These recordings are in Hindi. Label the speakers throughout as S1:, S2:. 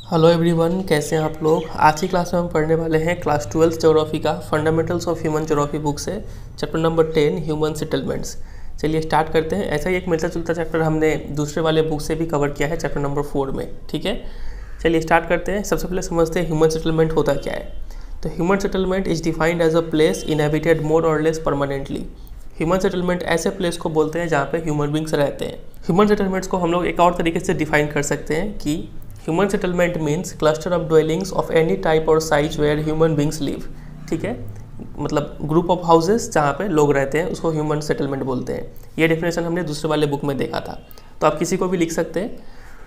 S1: हेलो एवरीवन, कैसे हैं आप लोग। आज की क्लास में हम पढ़ने वाले हैं क्लास 12 ज्योग्राफी का fundamentals of human geography book से चैप्टर नंबर 10 ह्यूमन सेटलमेंट्स। चलिए स्टार्ट करते हैं। ऐसा ही एक मिलता जुलता चैप्टर हमने दूसरे वाले बुक से भी कवर किया है चैप्टर नंबर 4 में। ठीक है, चलिए स्टार्ट करते हैं। सबसे पहले समझते हैं ह्यूमन सेटलमेंट होता क्या है। तो human settlement is defined as a place inhabited more or less permanently. Human settlement ऐसे प्लेस को बोलते हैं जहाँ पे ह्यूमन बींग्स रहते हैं। ह्यूमन सेटलमेंट्स को हम लोग एक और तरीके से डिफाइन कर सकते हैं कि human settlement means cluster of dwellings of any type और size where human beings live. ठीक है, मतलब ग्रुप ऑफ हाउसेस जहाँ पे लोग रहते हैं उसको ह्यूमन सेटलमेंट बोलते हैं। ये डेफिनेशन हमने दूसरे वाले बुक में देखा था, तो आप किसी को भी लिख सकते हैं।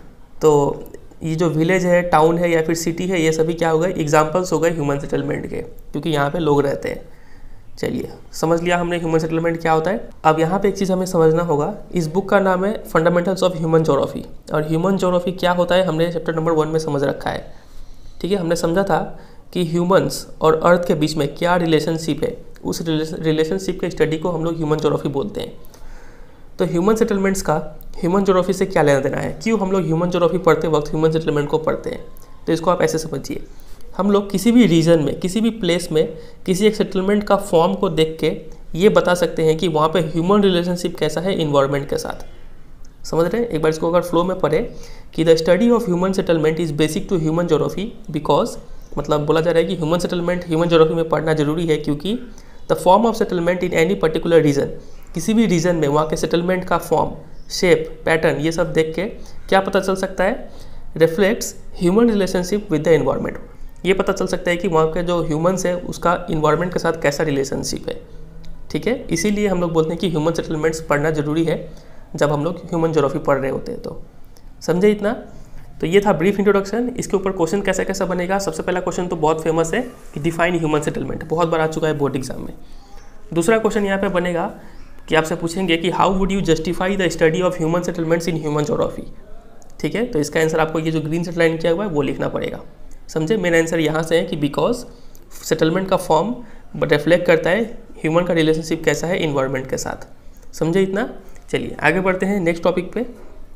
S1: तो ये जो विलेज है, टाउन है या फिर सिटी है, ये सभी क्या हो गए, एग्जाम्पल्स हो गए ह्यूमन सेटलमेंट के, क्योंकि यहाँ पे लोग रहते हैं। चलिए समझ लिया हमने ह्यूमन सेटलमेंट क्या होता है। अब यहाँ पे एक चीज़ हमें समझना होगा, इस बुक का नाम है फंडामेंटल्स ऑफ ह्यूमन ज्योग्राफी, और ह्यूमन ज्योग्राफी क्या होता है हमने चैप्टर नंबर 1 में समझ रखा है। ठीक है, हमने समझा था कि ह्यूमंस और अर्थ के बीच में क्या रिलेशनशिप है, उस रिलेशनशिप के स्टडी को हम लोग ह्यूमन ज्योग्राफी बोलते हैं। तो ह्यूमन सेटलमेंट्स का ह्यूमन ज्योग्राफी से क्या लेना देना है, क्यों हम लोग ह्यूमन ज्योग्राफी पढ़ते वक्त ह्यूमन सेटलमेंट को पढ़ते हैं। तो इसको आप ऐसे समझिए, हम लोग किसी भी रीजन में, किसी भी प्लेस में किसी एक सेटलमेंट का फॉर्म को देख के ये बता सकते हैं कि वहाँ पे ह्यूमन रिलेशनशिप कैसा है इन्वायरमेंट के साथ। समझ रहे हैं। एक बार इसको अगर फ्लो में पढ़े कि the study of human settlement is basic to human geography because, मतलब बोला जा रहा है कि ह्यूमन सेटलमेंट ह्यूमन ज्योग्राफी में पढ़ना जरूरी है क्योंकि the form of settlement in any particular region, किसी भी रीजन में वहाँ के सेटलमेंट का फॉर्म, शेप, पैटर्न, ये सब देख के क्या पता चल सकता है, reflects human relationship with the environment. ये पता चल सकता है कि वहाँ के जो ह्यूमंस है उसका इन्वायरमेंट के साथ कैसा रिलेशनशिप है। ठीक है, इसीलिए हम लोग बोलते हैं कि ह्यूमन सेटलमेंट्स पढ़ना जरूरी है जब हम लोग ह्यूमन ज्योग्राफी पढ़ रहे होते हैं। तो समझे इतना। तो ये था ब्रीफ इंट्रोडक्शन। इसके ऊपर क्वेश्चन कैसा कैसा बनेगा। सबसे पहला क्वेश्चन तो बहुत फेमस है कि डिफाइन ह्यूमन सेटलमेंट, बहुत बार आ चुका है बोर्ड एग्जाम में। दूसरा क्वेश्चन यहाँ पे बनेगा कि आपसे पूछेंगे कि how would you justify the study of human settlements in human geography. ठीक है, तो इसका आंसर आपको ये जो ग्रीन सेट लाइन किया हुआ है वो लिखना पड़ेगा। समझे, मेन आंसर यहाँ से है कि बिकॉज सेटलमेंट का फॉर्म रिफ्लेक्ट करता है ह्यूमन का रिलेशनशिप कैसा है इन्वायरमेंट के साथ। समझे इतना। चलिए आगे बढ़ते हैं नेक्स्ट टॉपिक पे।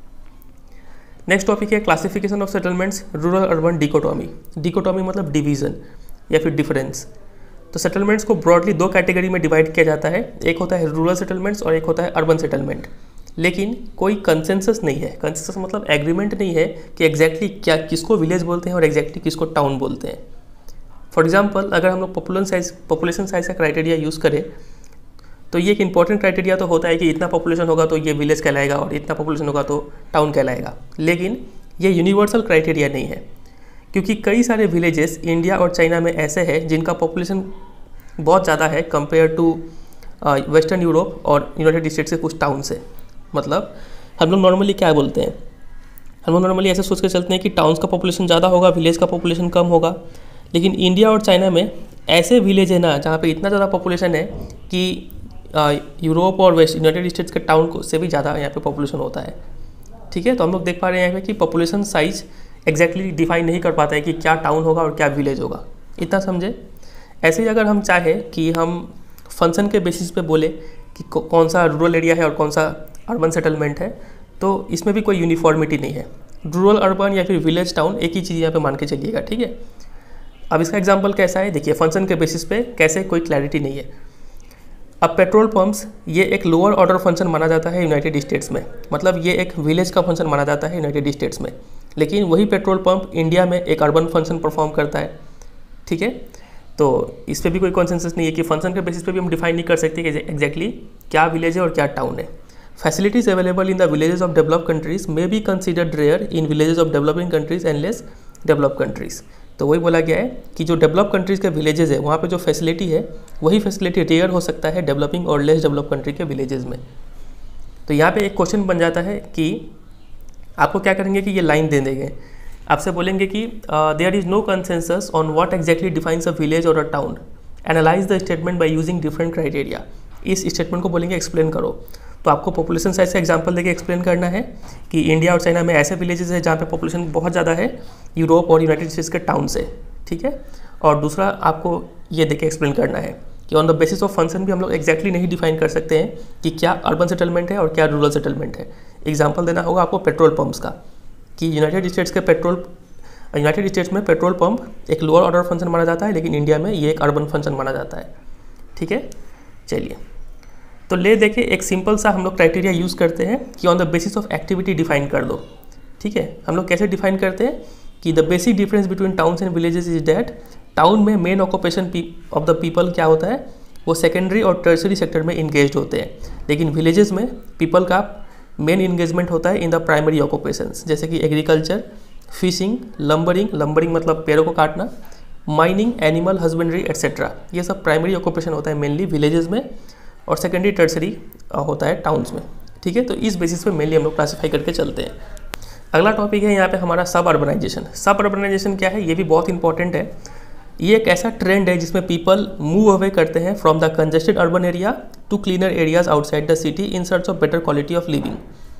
S1: नेक्स्ट टॉपिक है classification of settlements, rural urban dichotomy. Dichotomy मतलब डिवीजन या फिर डिफरेंस। तो सेटलमेंट्स को ब्रॉडली दो कैटेगरी में डिवाइड किया जाता है, एक होता है रूरल सेटलमेंट्स और एक होता है अर्बन सेटलमेंट। लेकिन कोई कंसेंसस नहीं है, कंसेंसस मतलब एग्रीमेंट नहीं है कि एग्जैक्टली क्या किसको विलेज बोलते हैं और एग्जैक्टली किसको टाउन बोलते हैं। फॉर एग्जांपल, अगर हम लोग पॉपुलेशन साइज का क्राइटेरिया यूज़ करें तो ये एक इंपॉर्टेंट क्राइटेरिया तो होता है कि इतना पॉपुलेशन होगा तो ये विलेज कहलाएगा और इतना पॉपुलेशन होगा तो टाउन कहलाएगा। लेकिन ये यूनिवर्सल क्राइटेरिया नहीं है, क्योंकि कई सारे विलेजेस इंडिया और चाइना में ऐसे हैं जिनका पॉपुलेशन बहुत ज़्यादा है कंपेयर टू वेस्टर्न यूरोप और यूनाइटेड स्टेट्स के कुछ टाउन से। मतलब हम लोग नॉर्मली क्या बोलते हैं, हम लोग नॉर्मली ऐसे सोच के चलते हैं कि टाउन्स का पॉपुलेशन ज़्यादा होगा, विलेज का पॉपुलेशन कम होगा। लेकिन इंडिया और चाइना में ऐसे विलेज है ना जहाँ पे इतना ज़्यादा पॉपुलेशन है कि यूरोप और वेस्ट यूनाइटेड स्टेट्स के टाउन को से भी ज़्यादा यहाँ पे पॉपुलेशन होता है। ठीक है, तो हम लोग देख पा रहे हैं यहाँ पे कि पॉपुलेशन साइज एग्जैक्टली डिफाइन नहीं कर पाता है कि क्या टाउन होगा और क्या विलेज होगा। इतना समझे। ऐसे ही अगर हम चाहें कि हम फंक्शन के बेसिस पे बोले कि कौन सा रूरल एरिया है और कौन सा अर्बन सेटलमेंट है, तो इसमें भी कोई यूनिफॉर्मिटी नहीं है। रूरल अर्बन या फिर विलेज टाउन एक ही चीज़ यहाँ पे मान के चलिएगा। ठीक है, अब इसका एग्जांपल कैसा है देखिए, फंक्शन के बेसिस पे कैसे कोई क्लैरिटी नहीं है। अब पेट्रोल पंप्स ये एक लोअर ऑर्डर फंक्शन माना जाता है यूनाइटेड स्टेट्स में, मतलब ये एक विलेज का फंक्शन माना जाता है यूनाइटेड स्टेट्स में। लेकिन वही पेट्रोल पंप इंडिया में एक अर्बन फंक्शन परफॉर्म करता है। ठीक है, तो इस पर भी कोई कॉन्सेंसस नहीं है कि फंक्शन के बेसिस पे भी हम डिफाइन नहीं कर सकते कि एग्जैक्टली क्या विलेज है और क्या टाउन है। Facilities available in the villages of developed countries may be considered rare in villages of developing countries and less developed countries. तो वही बोला गया है कि जो डेवलप कंट्रीज़ के विलेजेस है वहाँ पे जो फैसिलिटी है वही फैसिलिटी रेयर हो सकता है डेवलपिंग और लेस डेवलप कंट्री के विलेजेस में। तो यहाँ पे एक क्वेश्चन बन जाता है कि आपको क्या करेंगे कि ये लाइन दे देंगे, आपसे बोलेंगे कि there is no consensus on what exactly defines a village और a town, analyse the statement by using different criteria. इस स्टेटमेंट को बोलेंगे एक्सप्लेन करो। तो आपको पॉपुलेशन साइज का एग्जांपल देके एक्सप्लेन करना है कि इंडिया और चाइना में ऐसे विलेजेस है जहाँ पे पॉपुलेशन बहुत ज़्यादा है यूरोप और यूनाइटेड स्टेट्स के टाउन से। ठीक है, और दूसरा आपको ये देके एक्सप्लेन करना है कि on the basis of function भी हम लोग एक्जैक्टली नहीं डिफाइन कर सकते हैं कि क्या अर्बन सेटलमेंट है और क्या रूरल सेटलमेंट है। एग्जाम्पल देना होगा आपको पेट्रोल पंप्स का कि यूनाइटेड स्टेट्स के पेट्रोल यूनाइटेड स्टेट्स में पेट्रोल पंप एक लोअर ऑर्डर फंक्शन माना जाता है, लेकिन इंडिया में ये एक अर्बन फंक्शन माना जाता है। ठीक है, चलिए तो ले देखें, एक सिंपल सा हम लोग क्राइटेरिया यूज़ करते हैं कि on the basis of activity define कर दो। ठीक है, हम लोग कैसे डिफाइन करते हैं कि the basic difference between towns and villages is that town में main occupation of the people क्या होता है, वो सेकेंडरी और टर्सरी सेक्टर में इंगेज होते हैं, लेकिन विलेजेस में पीपल का मेन इंगेजमेंट होता है इन द प्राइमरी ऑक्यूपेशंस, जैसे कि एग्रीकल्चर, फिशिंग, लंबरिंग मतलब पेड़ों को काटना, माइनिंग, एनिमल हस्बेंड्री एट्सेट्रा। ये सब प्राइमरी ऑक्यूपेशन होता है मेनली विलेजेस में, और सेकेंडरी टर्सरी होता है टाउन्स में। ठीक है, तो इस बेसिस पे मेनली हम लोग क्लासीफाई करके चलते हैं। अगला टॉपिक है यहाँ पे हमारा सब अर्बनाइजेशन। सब अर्बनाइजेशन क्या है, ये भी बहुत इंपॉर्टेंट है। ये एक ऐसा ट्रेंड है जिसमें पीपल मूव अवे करते हैं from the congested urban area to cleaner areas outside the city in search of better quality of living.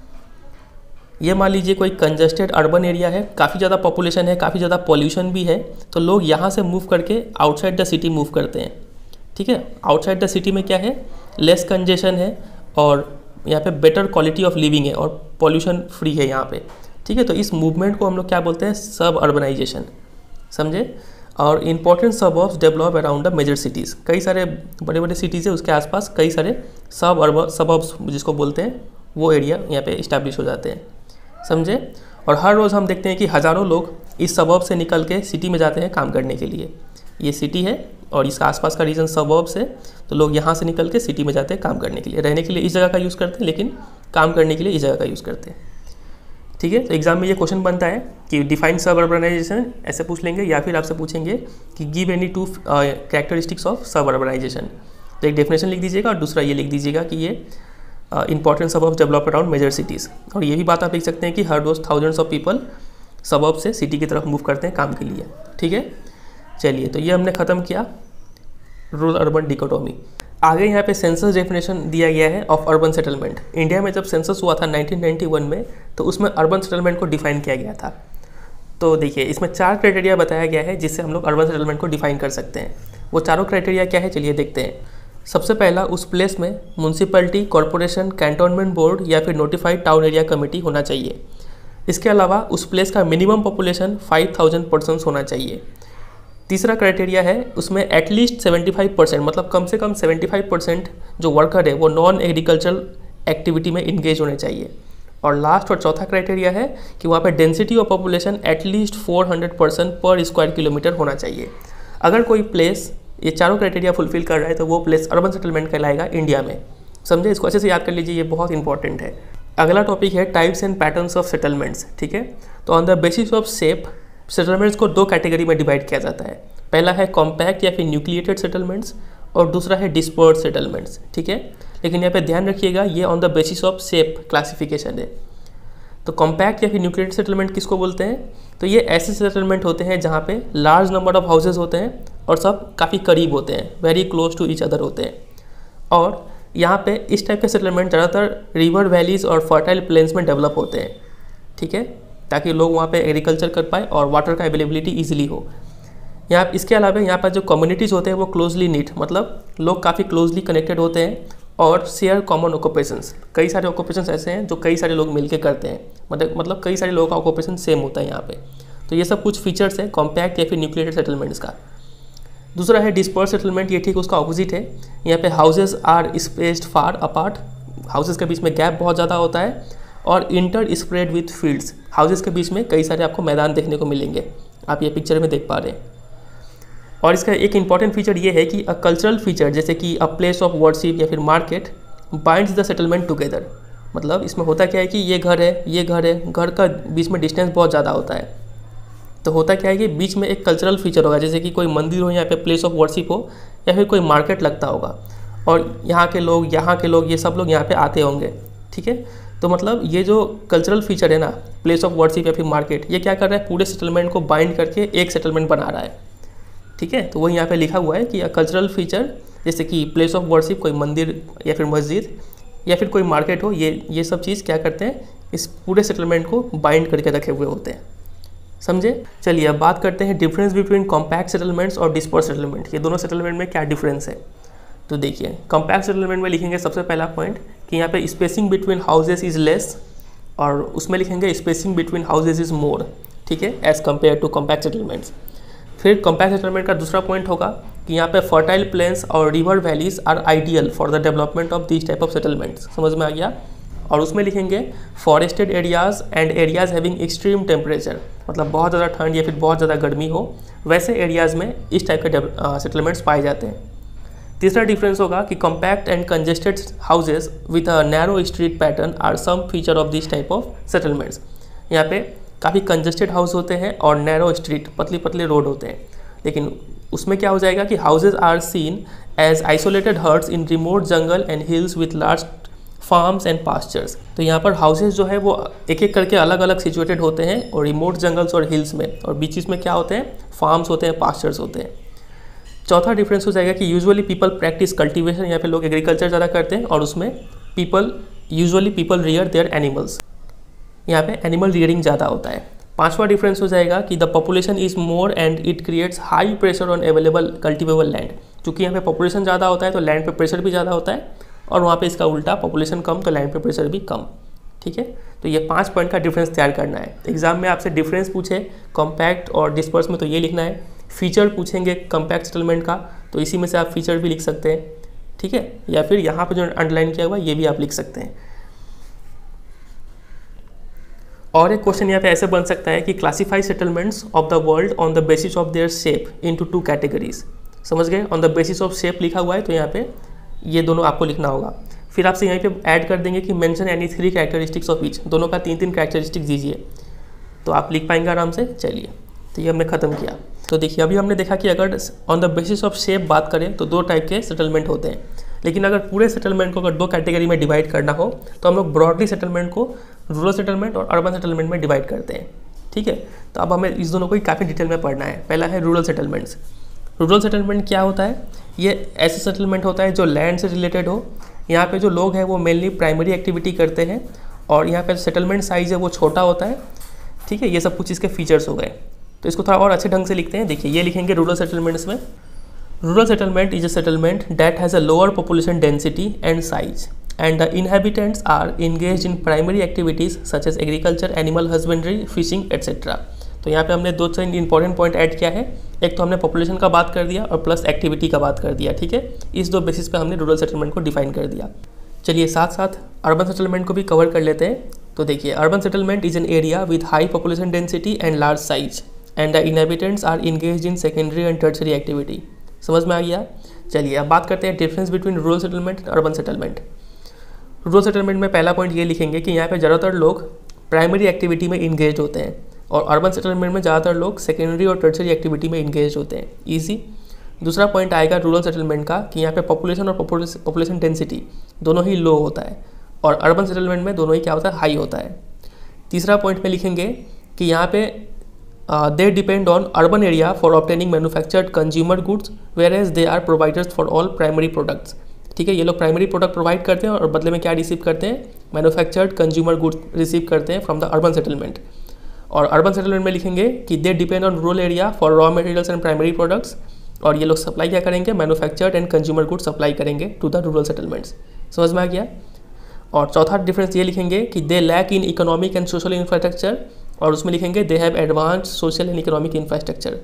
S1: ये मान लीजिए कोई कंजेस्टेड अर्बन एरिया है, काफ़ी ज़्यादा पॉपुलेशन है, काफ़ी ज़्यादा पॉल्यूशन भी है, तो लोग यहाँ से मूव करके आउटसाइड द सिटी मूव करते हैं। ठीक है, आउटसाइड द सिटी में क्या है, लेस कंजेशन है और यहाँ पे बेटर क्वालिटी ऑफ लिविंग है और पॉल्यूशन फ्री है यहाँ पे। ठीक है, तो इस मूवमेंट को हम लोग क्या बोलते हैं, सब अर्बनाइजेशन, समझे। और important suburbs develop around the major cities, कई सारे बड़े बड़े सिटीज़ है उसके आसपास कई सारे सबअर्ब्स जिसको बोलते हैं वो एरिया यहाँ पे इस्टेब्लिश हो जाते हैं, समझे। और हर रोज़ हम देखते हैं कि हज़ारों लोग इस सबअर्ब से निकल के सिटी में जाते हैं काम करने के लिए। ये सिटी है और इसका आसपास का रीजन सबअर्ब्स है, तो लोग यहाँ से निकल के सिटी में जाते हैं काम करने के लिए। रहने के लिए इस जगह का यूज़ करते हैं, लेकिन काम करने के लिए इस जगह का यूज़ करते हैं। ठीक है, तो एग्जाम में ये क्वेश्चन बनता है कि डिफाइन सब अर्बनाइजेशन, ऐसे पूछ लेंगे, या फिर आपसे पूछेंगे कि give any two characteristics of suburbanization. तो एक डेफिनेशन लिख दीजिएगा और दूसरा ये लिख दीजिएगा कि ये important suburbs develop around major cities. और ये भी बात आप लिख सकते हैं कि हर रोज़ थाउजेंड्स ऑफ पीपल सबअर्ब से सिटी की तरफ मूव करते हैं काम के लिए। ठीक है, चलिए तो ये हमने ख़त्म किया रूरल अर्बन डिकोटोमी। आगे यहाँ पे सेंसस डेफिनेशन दिया गया है ऑफ अर्बन सेटलमेंट। इंडिया में जब सेंसस हुआ था 1991 में, तो उसमें अर्बन सेटलमेंट को डिफाइन किया गया था। तो देखिए इसमें 4 क्राइटेरिया बताया गया है जिससे हम लोग अर्बन सेटलमेंट को डिफाइन कर सकते हैं। वो चारों क्राइटेरिया क्या है, चलिए देखते हैं। सबसे पहला, उस प्लेस में म्यूनसिपैलिटी, कॉरपोरेशन, कैंटोनमेंट बोर्ड या फिर नोटिफाइड टाउन एरिया कमेटी होना चाहिए। इसके अलावा उस प्लेस का मिनिमम पॉपुलेशन 5000 पर्सन्स होना चाहिए। तीसरा क्राइटेरिया है उसमें एटलीस्ट 75%, मतलब कम से कम 75% जो वर्कर है वो नॉन एग्रीकल्चरल एक्टिविटी में इंगेज होने चाहिए। और लास्ट और चौथा क्राइटेरिया है कि वहाँ पे डेंसिटी ऑफ पॉपुलेशन एटलीस्ट 400% पर स्क्वायर किलोमीटर होना चाहिए। अगर कोई प्लेस ये चारों क्राइटेरिया फुलफिल कर रहा है तो वो प्लेस अर्बन सेटलमेंट कहलाएगा इंडिया में, समझे। इसको अच्छे से याद कर लीजिए, ये बहुत इंपॉर्टेंट है। अगला टॉपिक है types and patterns of settlements. ठीक है, तो on the basis of shape settlements को 2 कैटेगरी में डिवाइड किया जाता है। पहला है कॉम्पैक्ट या फिर न्यूक्लिएटेड सेटलमेंट्स और दूसरा है डिस्पर्स्ड सेटलमेंट्स। ठीक है, लेकिन यहाँ पे ध्यान रखिएगा ये on the basis of shape classification है। तो कॉम्पैक्ट या फिर न्यूक्लिएटेड सेटलमेंट किसको बोलते हैं, तो ये ऐसे सेटलमेंट होते हैं जहाँ पे लार्ज नंबर ऑफ हाउसेज होते हैं और सब काफ़ी करीब होते हैं, very close to each other होते हैं। और यहाँ पे इस टाइप के सेटलमेंट ज़्यादातर रिवर वैलीज और फर्टाइल प्लेन्स में डेवलप होते हैं। ठीक है, ताकि लोग वहाँ पे एग्रीकल्चर कर पाए और वाटर का अवेलेबिलिटी ईजिली हो। यहाँ इसके अलावा यहाँ पर जो कम्युनिटीज़ होते हैं वो क्लोजली नीट, मतलब लोग काफ़ी क्लोजली कनेक्टेड होते हैं और शेयर कॉमन ऑक्यूपेशंस। कई सारे ऑक्यूपेशंस ऐसे हैं जो कई सारे लोग मिलके करते हैं, मतलब कई सारे लोगों का ऑक्यूपेशन सेम होता है यहाँ पे। तो ये सब कुछ फीचर्स है कॉम्पैक्ट या फिर न्यूक्लिएटेड सेटलमेंट्स का। दूसरा है डिस्पर्स सेटलमेंट, ये ठीक उसका ऑपोजिट है। यहाँ पे houses are spaced far apart, houses के बीच में गैप बहुत ज़्यादा होता है और inter spread with fields, houses के बीच में कई सारे आपको मैदान देखने को मिलेंगे, आप ये पिक्चर में देख पा रहे हैं। और इसका एक इंपॉर्टेंट फीचर ये है कि अ कल्चरल फीचर जैसे कि अ प्लेस ऑफ वर्शिप या फिर market binds the settlement together. मतलब इसमें होता क्या है कि ये घर है, ये घर है, घर का बीच में डिस्टेंस बहुत ज़्यादा होता है, तो होता क्या है कि बीच में एक कल्चरल फीचर होगा, जैसे कि कोई मंदिर हो, यहाँ पे प्लेस ऑफ वर्शिप हो या फिर कोई मार्केट लगता होगा और यहाँ के लोग ये सब लोग यहाँ पे आते होंगे। ठीक है, तो मतलब ये जो कल्चरल फीचर है ना, प्लेस ऑफ वर्शिप या फिर मार्केट, ये क्या कर रहा है, पूरे सेटलमेंट को बाइंड करके एक सेटलमेंट बना रहा है। ठीक है, तो वही यहाँ पे लिखा हुआ है कि कल्चरल फीचर जैसे कि प्लेस ऑफ वर्शिप, कोई मंदिर या फिर मस्जिद या फिर कोई मार्केट हो, ये सब चीज़ क्या करते हैं, इस पूरे सेटलमेंट को बाइंड करके रखे हुए होते हैं, समझे। चलिए अब बात करते हैं डिफरेंस बिटवीन कॉम्पैक्ट सेटलमेंट्स और डिस्पर्स सेटलमेंट। ये दोनों सेटलमेंट में क्या डिफरेंस है, तो देखिए कॉम्पैक्ट सेटलमेंट में लिखेंगे सबसे पहला पॉइंट कि यहाँ पे spacing between houses is less, और उसमें लिखेंगे spacing between houses is more. ठीक है, as compare to compact settlements. फिर कॉम्पैक्ट सेटलमेंट का दूसरा पॉइंट होगा कि यहाँ पे फर्टाइल प्लेन्स और river valleys are ideal for the development of this type of settlements. समझ में आ गया। और उसमें लिखेंगे forested areas and areas having extreme temperature, मतलब बहुत ज़्यादा ठंड या फिर बहुत ज़्यादा गर्मी हो, वैसे एरियाज़ में इस टाइप के सेटलमेंट्स पाए जाते हैं। तीसरा डिफरेंस होगा कि compact and congested houses with a narrow street pattern are some feature of this type of settlements. यहाँ पे काफ़ी कंजेस्टेड हाउस होते हैं और नैरो स्ट्रीट, पतले पतले रोड होते हैं, लेकिन उसमें क्या हो जाएगा कि houses are seen as isolated huts in remote jungle and hills with large farms and pastures. तो यहाँ पर हाउसेज जो है वो एक एक करके अलग अलग सिचुएटेड होते हैं और रिमोट जंगल्स और हिल्स में, और बीचेस में क्या होते हैं, फार्म्स होते हैं, पास्चर्स होते हैं। चौथा डिफरेंस हो जाएगा कि यूजुअली पीपल प्रैक्टिस कल्टीवेशन, यहाँ पे लोग एग्रीकल्चर ज़्यादा करते हैं और उसमें usually people rear their animals, यहाँ पे एनिमल रियरिंग ज़्यादा होता है। पांचवा डिफरेंस हो जाएगा कि the population is more and it creates high pressure on available cultivable land. क्योंकि यहाँ पे पॉपुलेशन ज़्यादा होता है तो लैंड पे प्रेशर भी ज़्यादा होता है, और वहाँ पे इसका उल्टा, पॉपुलेशन कम तो लैंड पे प्रेशर भी कम। ठीक है, तो ये 5 पॉइंट का डिफरेंस तैयार करना है। एग्जाम में आपसे डिफरेंस पूछे कॉम्पैक्ट और डिस्पर्स में तो ये लिखना है, फीचर पूछेंगे कॉम्पैक्ट सेटलमेंट का तो इसी में से आप फीचर भी लिख सकते हैं। ठीक है, या फिर यहाँ पे जो अंडरलाइन किया हुआ ये भी आप लिख सकते हैं। और एक क्वेश्चन यहाँ पे ऐसे बन सकता है कि classify settlements of the world on the basis of their shape into 2 categories. समझ गए, on the basis of shape लिखा हुआ है तो यहाँ पे ये दोनों आपको लिखना होगा। फिर आपसे यहीं पे ऐड कर देंगे कि mention any 3 characteristics of each, दोनों का 3-3 कैरेक्टरिस्टिक्स दीजिए तो आप लिख पाएंगे आराम से। चलिए, तो ये हमने ख़त्म किया। तो देखिए अभी हमने देखा कि अगर on the basis of shape बात करें तो 2 टाइप के सेटलमेंट होते हैं, लेकिन अगर पूरे सेटलमेंट को अगर 2 कैटेगरी में डिवाइड करना हो तो हम लोग ब्रॉडली सेटलमेंट को रूरल सेटलमेंट और अर्बन सेटलमेंट में डिवाइड करते हैं। ठीक है, तो अब हमें इस दोनों को ही काफ़ी डिटेल में पढ़ना है। पहला है रूरल सेटलमेंट्स। रूरल सेटलमेंट क्या होता है? ये ऐसे सेटलमेंट होता है जो लैंड से रिलेटेड हो। यहाँ पे जो लोग हैं वो मेनली प्राइमरी एक्टिविटी करते हैं और यहाँ पे सेटलमेंट साइज़ है वो छोटा होता है। ठीक है, ये सब कुछ इसके फीचर्स हो गए। तो इसको थोड़ा और अच्छे ढंग से लिखते हैं। देखिए ये लिखेंगे रूरल सेटलमेंट्स में, rural settlement is a settlement that has a lower population density and size and the inhabitants are engaged in primary activities such as agriculture, animal husbandry, fishing etc. तो यहाँ पे हमने 2-3 इंपॉर्टेंट पॉइंट ऐड किया है। एक तो हमने पॉपुलेशन का बात कर दिया और प्लस एक्टिविटी का बात कर दिया। ठीक है, इस 2 बेसिस पे हमने रूरल सेटलमेंट को डिफाइन कर दिया। चलिए साथ साथ अर्बन सेटलमेंट को भी कवर कर लेते हैं। तो देखिए urban settlement is an area with high population density and large size and the inhabitants are engage in secondary and tertiary activity. समझ में आ गया। चलिए अब बात करते हैं difference between rural settlement and urban settlement. Rural settlement में पहला पॉइंट ये लिखेंगे कि यहाँ पे ज़्यादातर लोग प्राइमरी एक्टिविटी में इंगेज होते हैं और अर्बन सेटलमेंट में ज़्यादातर लोग सेकेंडरी और टर्शरी एक्टिविटी में इंगेज होते हैं। ईजी। दूसरा पॉइंट आएगा रूरल सेटलमेंट का कि यहाँ पे पॉपुलेशन और पॉपुलेशन डेंसिटी दोनों ही लो होता है और अर्बन सेटलमेंट में दोनों ही क्या होता है, हाई होता है। तीसरा पॉइंट में लिखेंगे कि यहाँ पे they depend on urban area for obtaining manufactured consumer goods whereas they are providers for all primary products. ठीक है, ये लोग प्राइमरी प्रोडक्ट प्रोवाइड करते हैं और बदले में क्या रिसीव करते हैं, मैन्युफैक्चर्ड कंज्यूमर गुड्स रिसीव करते हैं फ्रॉम द अर्बन सेटलमेंट। और अर्बन सेटलमेंट में लिखेंगे कि they depend on rural area for raw materials and primary products, और ये लोग सप्लाई क्या करेंगे, manufactured and consumer goods supply करेंगे टू द रूरल सेटलमेंट्स। समझ में आ गया। और चौथा डिफरेंस ये लिखेंगे कि they lack in economic and social infrastructure, और उसमें लिखेंगे they have advance social and economic infrastructure.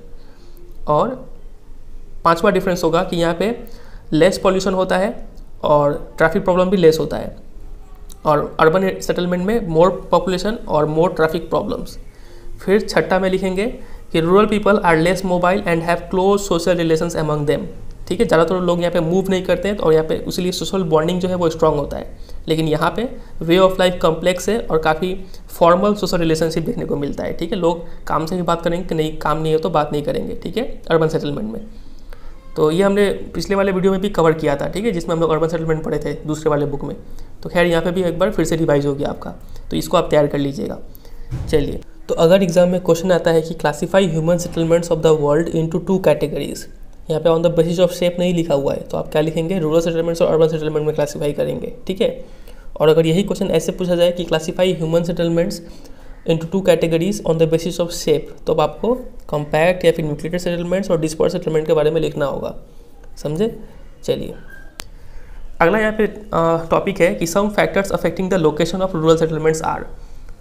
S1: और पांचवा डिफरेंस होगा कि यहाँ पे लेस पॉल्यूशन होता है और ट्रैफिक प्रॉब्लम भी लेस होता है, और अर्बन सेटलमेंट में मोर पॉपुलेशन और मोर ट्रैफिक प्रॉब्लम्स। फिर छठा में लिखेंगे कि rural people are less mobile and have close social relations among them. ठीक है, ज़्यादातर लोग यहाँ पे मूव नहीं करते हैं और यहाँ पे इसलिए सोशल बॉन्डिंग जो है वो स्ट्रांग होता है, लेकिन यहाँ पे वे ऑफ लाइफ कम्प्लेक्स है और काफ़ी फॉर्मल सोशल रिलेशनशिप देखने को मिलता है। ठीक है, लोग काम से भी बात करेंगे कि नहीं, काम नहीं है तो बात नहीं करेंगे। ठीक है, अर्बन सेटलमेंट में। तो ये हमने पिछले वाले वीडियो में भी कवर किया था। ठीक है, जिसमें हम लोग अर्बन सेटलमेंट पढ़े थे दूसरे वाले बुक में। तो खैर यहाँ पे भी एक बार फिर से रिवाइज हो गया आपका, तो इसको आप तैयार कर लीजिएगा। चलिए, तो अगर एग्जाम में क्वेश्चन आता है कि classify human settlements of the world into 2 categories, यहाँ पे on the basis of shape नहीं लिखा हुआ है, तो आप क्या लिखेंगे, रूरल सेटलमेंट्स और अर्बन सेटलमेंट में क्लासीफाई करेंगे। ठीक है, और अगर यही क्वेश्चन ऐसे पूछा जाए कि classify human settlements into 2 categories on the basis of shape, तो अब आपको कॉम्पैक्ट या फिर न्यूक्लिएटेड सेटलमेंट्स और डिस्पर्स सेटलमेंट के बारे में लिखना होगा। समझे। चलिए अगला यहाँ पे टॉपिक है कि some factors affecting the location of rural settlements are.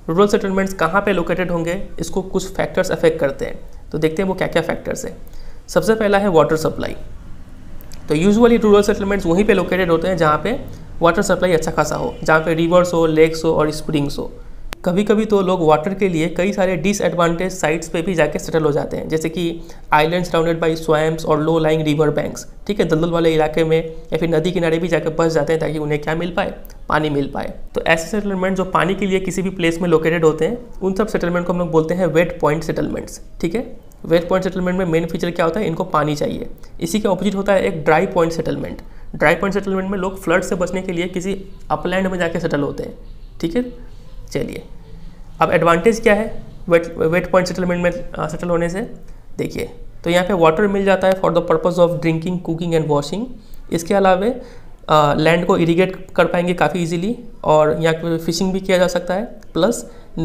S1: Rural settlements कहाँ पे लोकेटेड होंगे, इसको कुछ फैक्टर्स अफेक्ट करते हैं। तो देखते हैं वो क्या क्या फैक्टर्स हैं। सबसे पहला है वाटर सप्लाई। तो यूजुअली रूरल सेटलमेंट्स वहीं पे लोकेटेड होते हैं जहाँ पे वाटर सप्लाई अच्छा खासा हो, जहाँ पे रिवर्स हो, लेक्स हो और स्प्रिंग्स हो। कभी कभी तो लोग वाटर के लिए कई सारे डिसएडवांटेज साइट्स पे भी जाके सेटल हो जाते हैं, जैसे कि आइलैंड सराउंडेड बाय स्वैम्प्स और लो लाइंग रिवर बैंक्स, ठीक है, दलदल वाले इलाके में या फिर नदी किनारे भी जाकर बस जाते हैं ताकि उन्हें क्या मिल पाए, पानी मिल पाए। तो ऐसे सेटलमेंट जो पानी के लिए किसी भी प्लेस में लोकेटेड होते हैं, उन सब सेटलमेंट को हम लोग बोलते हैं वेट पॉइंट सेटलमेंट्स, ठीक है। वेट पॉइंट सेटलमेंट में मेन फीचर क्या होता है, इनको पानी चाहिए। इसी के ऑपोजिट होता है एक dry point settlement. Dry point settlement में लोग फ्लड से बचने के लिए किसी अपलैंड में जाके सेटल होते हैं, ठीक है। चलिए, अब एडवांटेज क्या है वेट पॉइंट सेटलमेंट में सेटल होने से, देखिए। तो यहाँ पे वाटर मिल जाता है for the purpose of drinking, cooking and washing. इसके अलावा लैंड को इरीगेट कर पाएंगे काफ़ी इजीली, और यहाँ पे फिशिंग भी किया जा सकता है। Plus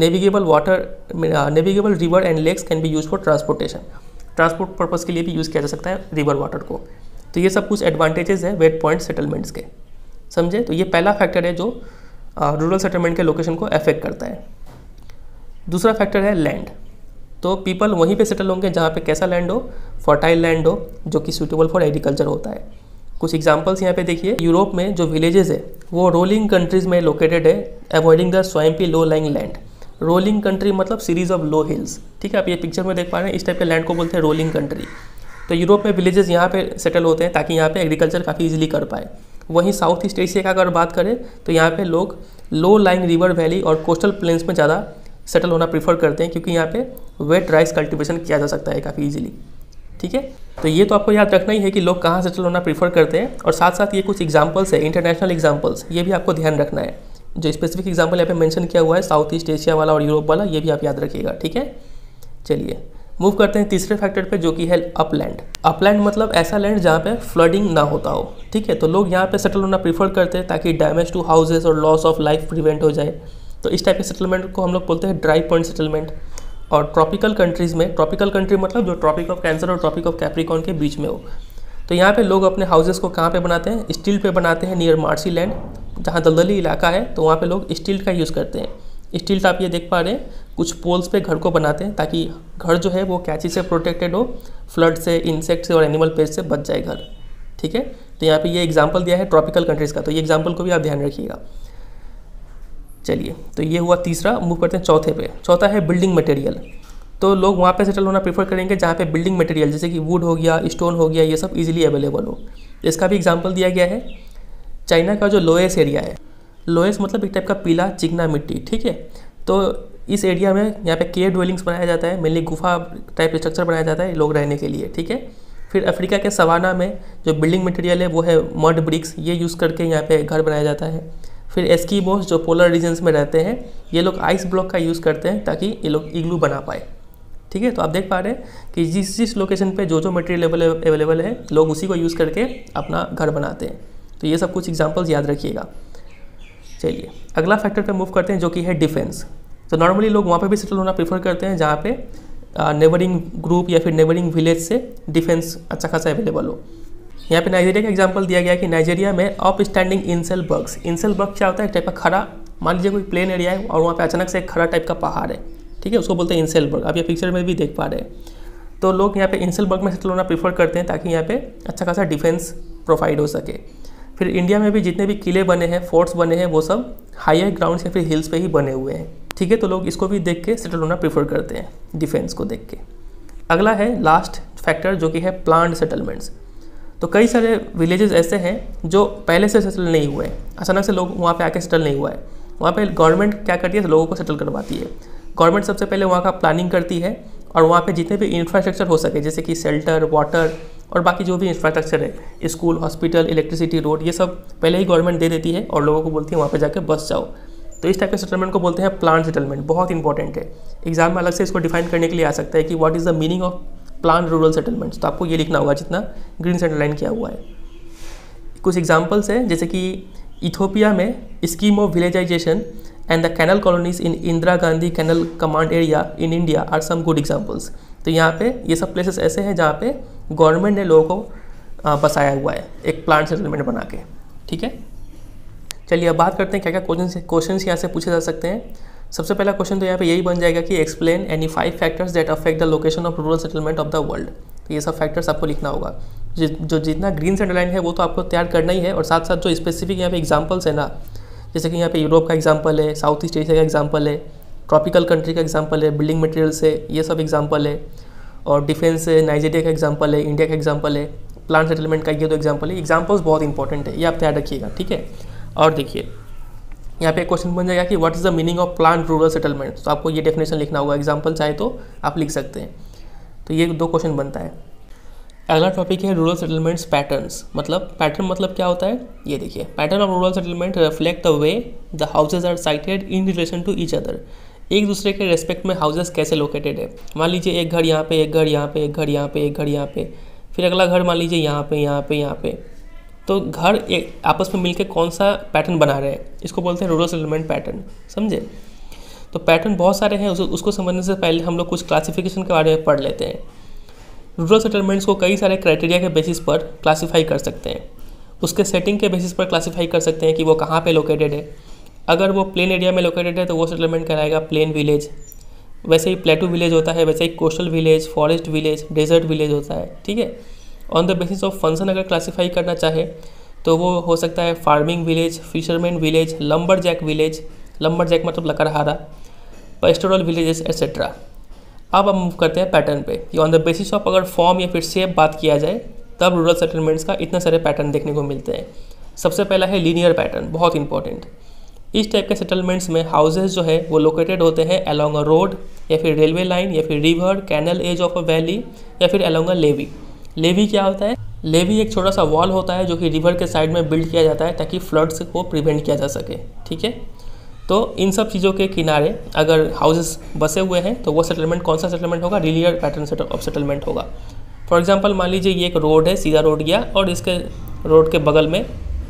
S1: navigable river and lakes can be use for transportation. Transport purpose के लिए भी यूज़ किया जा सकता है रिवर वाटर को। तो ये सब कुछ एडवांटेजेस है वेट पॉइंट सेटलमेंट्स के, समझे। तो ये पहला फैक्टर है जो रूरल सेटलमेंट के लोकेशन को अफेक्ट करता है। दूसरा फैक्टर है लैंड। तो पीपल वहीं पे सेटल होंगे जहाँ पे कैसा लैंड हो, फर्टाइल लैंड हो, जो कि सूटेबल फॉर एग्रीकल्चर होता है। कुछ एग्जांपल्स यहाँ पे देखिए। यूरोप में जो विलेजेस है वो रोलिंग कंट्रीज में लोकेटेड है, avoiding the swampy low lying land. Rolling country मतलब सीरीज ऑफ लो हिल्स, ठीक है। आप ये पिक्चर में देख पा रहे हैं, इस टाइप के लैंड को बोलते हैं रोलिंग कंट्री। तो यूरोप में विलेजेस यहाँ पे सेटल होते हैं ताकि यहाँ पे एग्रीकल्चर काफ़ी इजीली कर पाए। वहीं साउथ ईस्ट एशिया का अगर बात करें तो यहाँ पे लोग लो लाइंग रिवर वैली और कोस्टल प्लेन्स में ज़्यादा सेटल होना प्रीफर करते हैं, क्योंकि यहाँ पे वेट राइस कल्टीवेशन किया जा सकता है काफ़ी इजीली, ठीक है। तो ये तो आपको याद रखना ही है कि लोग कहाँ सेटल होना प्रीफर करते हैं, और साथ साथ ये कुछ एग्जांपल्स है, इंटरनेशनल एग्जांपल्स, ये भी आपको ध्यान रखना है। जो स्पेसिफिक एग्जांपल यहाँ पे मेंशन किया हुआ है साउथ ईस्ट एशिया वाला और यूरोप वाला, ये भी आप याद रखिएगा, ठीक है। चलिए मूव करते हैं तीसरे फैक्टर पे, जो कि है अपलैंड। अपलैंड मतलब ऐसा लैंड जहाँ पे फ्लडिंग ना होता हो, ठीक है। तो लोग यहाँ पे सेटल होना प्रीफर करते हैं ताकि डैमेज टू हाउसेस और लॉस ऑफ लाइफ प्रिवेंट हो जाए। तो इस टाइप के सेटलमेंट को हम लोग बोलते हैं ड्राई पॉइंट सेटलमेंट। और ट्रॉपिकल कंट्रीज़ में, ट्रॉपिकल कंट्री मतलब जो ट्रॉपिक ऑफ कैंसर और ट्रॉपिक ऑफ कैप्रिकॉर्न के बीच में हो, तो यहाँ पे लोग अपने हाउसेस को कहाँ पे बनाते हैं, स्टील पे बनाते हैं नियर मार्सी लैंड, जहाँ दलदली इलाका है तो वहाँ पे लोग स्टील का यूज़ करते हैं। स्टील का आप ये देख पा रहे हैं, कुछ पोल्स पे घर को बनाते हैं ताकि घर जो है वो क्या चीज़ से प्रोटेक्टेड हो, फ्लड से, इंसेक्ट से और एनिमल पेस्ट से बच जाए घर, ठीक है। तो यहाँ पे ये एग्जांपल दिया है ट्रॉपिकल कंट्रीज़ का, तो ये एग्जांपल को भी आप ध्यान रखिएगा। चलिए, तो ये हुआ तीसरा। मूव करते हैं चौथे पे। चौथा है बिल्डिंग मटेरियल। तो लोग वहाँ पे सेटल होना प्रीफर करेंगे जहाँ पे बिल्डिंग मटेरियल जैसे कि वुड हो गया, स्टोन हो गया, ये सब इजीली अवेलेबल हो। इसका भी एग्जांपल दिया गया है चाइना का जो लोएस एरिया है। लोएस मतलब एक टाइप का पीला चिकना मिट्टी, ठीक है। तो इस एरिया में यहाँ पे केव ड्वेलिंग्स बनाया जाता है, मेनली गुफा टाइप स्ट्रक्चर बनाया जाता है लोग रहने के लिए, ठीक है। फिर अफ्रीका के सवाना में जो बिल्डिंग मटेरियल है वो है मड ब्रिक्स, ये यूज़ करके यहाँ पे घर बनाया जाता है। फिर एस्कीमोस जो पोलर रीजन्स में रहते हैं, ये लोग आइस ब्लॉक का यूज़ करते हैं ताकि ये लोग इग्लू बना पाए, ठीक है। तो आप देख पा रहे हैं कि जिस लोकेशन पे जो मटेरियल अवेलेबल है लोग उसी को यूज़ करके अपना घर बनाते हैं। तो ये सब कुछ एग्जांपल्स याद रखिएगा। चलिए अगला फैक्टर पे मूव करते हैं, जो कि है डिफेंस। तो नॉर्मली लोग वहाँ पे भी सेटल होना प्रीफर करते हैं जहाँ पे नेबरिंग ग्रुप या फिर नेबरिंग विलेज से डिफेंस अच्छा खासा अवेलेबल हो। यहाँ पे नाइजीरिया का एग्जांपल दिया गया है कि नाइजीरिया में upstanding inselbergs. Inselberg क्या होता है, एक टाइप का खड़ा, मान लीजिए कोई प्लेन एरिया है और वहाँ पे अचानक से एक खड़ा टाइप का पहाड़ है, ठीक है, उसको बोलते हैं इंसेल बग। आप ये पिक्चर में भी देख पा रहे हैं। तो लोग यहाँ पे इंसेल बग में सेटल होना प्रीफर करते हैं ताकि यहाँ पे अच्छा खासा डिफेंस प्रोवाइड हो सके। फिर इंडिया में भी जितने भी किले बने हैं, फोर्ट्स बने हैं, वो सब हायर ग्राउंड्स या फिर हिल्स पे ही बने हुए हैं, ठीक है। तो लोग इसको भी देख के सेटल होना प्रीफर करते हैं, डिफेंस को देख के। अगला है लास्ट फैक्टर, जो कि है प्लान्ड सेटलमेंट्स। तो कई सारे विलेजेस ऐसे हैं जो पहले से सेटल नहीं हुए हैं, अचानक से लोग वहाँ पे आके सेटल नहीं हुआ है। वहाँ पे गवर्नमेंट क्या करती है, लोगों को सेटल करवाती है। गवर्नमेंट सबसे पहले वहाँ का प्लानिंग करती है और वहाँ पे जितने भी इंफ्रास्ट्रक्चर हो सके, जैसे कि शेल्टर, वाटर और बाकी जो भी इंफ्रास्ट्रक्चर है, स्कूल, हॉस्पिटल, इलेक्ट्रिसिटी, रोड, ये सब पहले ही गवर्नमेंट दे देती है और लोगों को बोलती है वहाँ पे जाकर बस जाओ। तो इस टाइप के सेटलमेंट को बोलते हैं प्लान सेटलमेंट। बहुत इंपॉर्टेंट है, एग्जाम में अलग से इसको डिफाइन करने के लिए आ सकता है कि what is the meaning of plan rural settlements. तो आपको ये लिखना होगा जितना ग्रीन से अंडरलाइन किया हुआ है। कुछ एग्जाम्पल्स हैं, जैसे कि इथोपिया में scheme of villagisation and the canal colonies in Indira Gandhi canal command area in India are some good examples. तो यहाँ पे ये सब प्लेसेस ऐसे हैं जहाँ पे गवर्नमेंट ने लोगों को बसाया हुआ है एक प्लान सेटलमेंट बना के, ठीक है। चलिए अब बात करते हैं क्या क्या क्वेश्चन यहाँ से पूछे जा सकते हैं। सबसे पहला क्वेश्चन तो यहाँ पे यही बन जाएगा कि explain any 5 factors that affect the location of rural settlement of the world. तो ये सब फैक्टर्स आपको लिखना होगा। जो जितना ग्रीन से अंडरलाइन है वो तो आपको तैयार करना ही है, और साथ साथ जो स्पेसिफिक यहाँ पे एग्जाम्पल्स है ना, जैसे कि यहाँ पे यूरोप का एग्जाम्पल है, साउथ ईस्ट एशिया का एग्जाम्पल है, ट्रॉपिकल कंट्री का एग्जाम्पल है, बिल्डिंग मटेरियल से ये सब एग्जाम्पल है, और डिफेंस से नाइजीरिया का एग्जाम्पल है, इंडिया का एग्जाम्पल है, प्लांट सेटलमेंट का ये दो एग्जाम्पल है। एग्जाम्पल्स बहुत इंपॉर्टेंट है, ये आप तैयार रखिएगा, ठीक है। और देखिए यहाँ पे एक क्वेश्चन बन जाएगा कि what is the meaning of plant rural settlement. तो आपको ये डेफिनेशन लिखना होगा, एग्जाम्पल चाहे तो आप लिख सकते हैं। तो ये 2 क्वेश्चन बनता है। अगला टॉपिक है रूरल सेटलमेंट्स पैटर्न्स। मतलब पैटर्न मतलब क्या होता है, ये देखिए, pattern of rural settlement reflect the way the houses are sited in relation to each other. एक दूसरे के रेस्पेक्ट में हाउसेज कैसे लोकेटेड है। मान लीजिए एक घर यहाँ पे, एक घर यहाँ पे, एक घर यहाँ पे, एक घर यहाँ पे, फिर अगला घर मान लीजिए यहाँ पे, यहाँ पे, यहाँ पे। तो घर एक आपस में मिलकर कौन सा पैटर्न बना रहे हैं, इसको बोलते हैं रूरल सेटलमेंट पैटर्न, समझे। तो पैटर्न बहुत सारे हैं, उसको समझने से पहले हम लोग कुछ क्लासिफिकेशन के बारे में पढ़ लेते हैं। रूरल सेटलमेंट्स को कई सारे क्राइटेरिया के बेसिस पर क्लासीफाई कर सकते हैं। उसके सेटिंग के बेसिस पर क्लासीफाई कर सकते हैं कि वो कहाँ पे लोकेटेड है। अगर वो प्लेन एरिया में लोकेटेड है तो वो सेटलमेंट कहलाएगा प्लेन विलेज। वैसे ही प्लेटू विलेज होता है, वैसे ही coastal village, forest village, desert village होता है, ठीक है। On the basis of function अगर क्लासीफाई करना चाहे तो वो हो सकता है farming village, fisherman village, lumberjack village, lumberjack मतलब लकड़हारा, पेस्टोरल विलेजेस एट्सेट्रा। अब हम मूव करते हैं पैटर्न पे कि ऑन द बेसिस ऑफ अगर फॉर्म या फिर शेप बात किया जाए तब रूरल सेटलमेंट्स का इतने सारे पैटर्न देखने को मिलते हैं। सबसे पहला है लीनियर पैटर्न, बहुत इंपॉर्टेंट। इस टाइप के सेटलमेंट्स में हाउसेज जो है वो लोकेटेड होते हैं अलोंग अ रोड या फिर रेलवे लाइन या फिर river, canal edge of a valley या फिर अलोंग अ लेवी। लेवी क्या होता है, लेवी एक छोटा सा वॉल होता है जो कि रिवर के साइड में बिल्ड किया जाता है ताकि फ्लड्स को प्रिवेंट किया जा सके, ठीक है। तो इन सब चीज़ों के किनारे अगर हाउसेस बसे हुए हैं तो वो सेटलमेंट कौन सा सेटलमेंट होगा, लीनियर पैटर्न ऑफ सेटलमेंट होगा। फॉर एग्जांपल मान लीजिए ये एक रोड है, सीधा रोड गया और इसके रोड के बगल में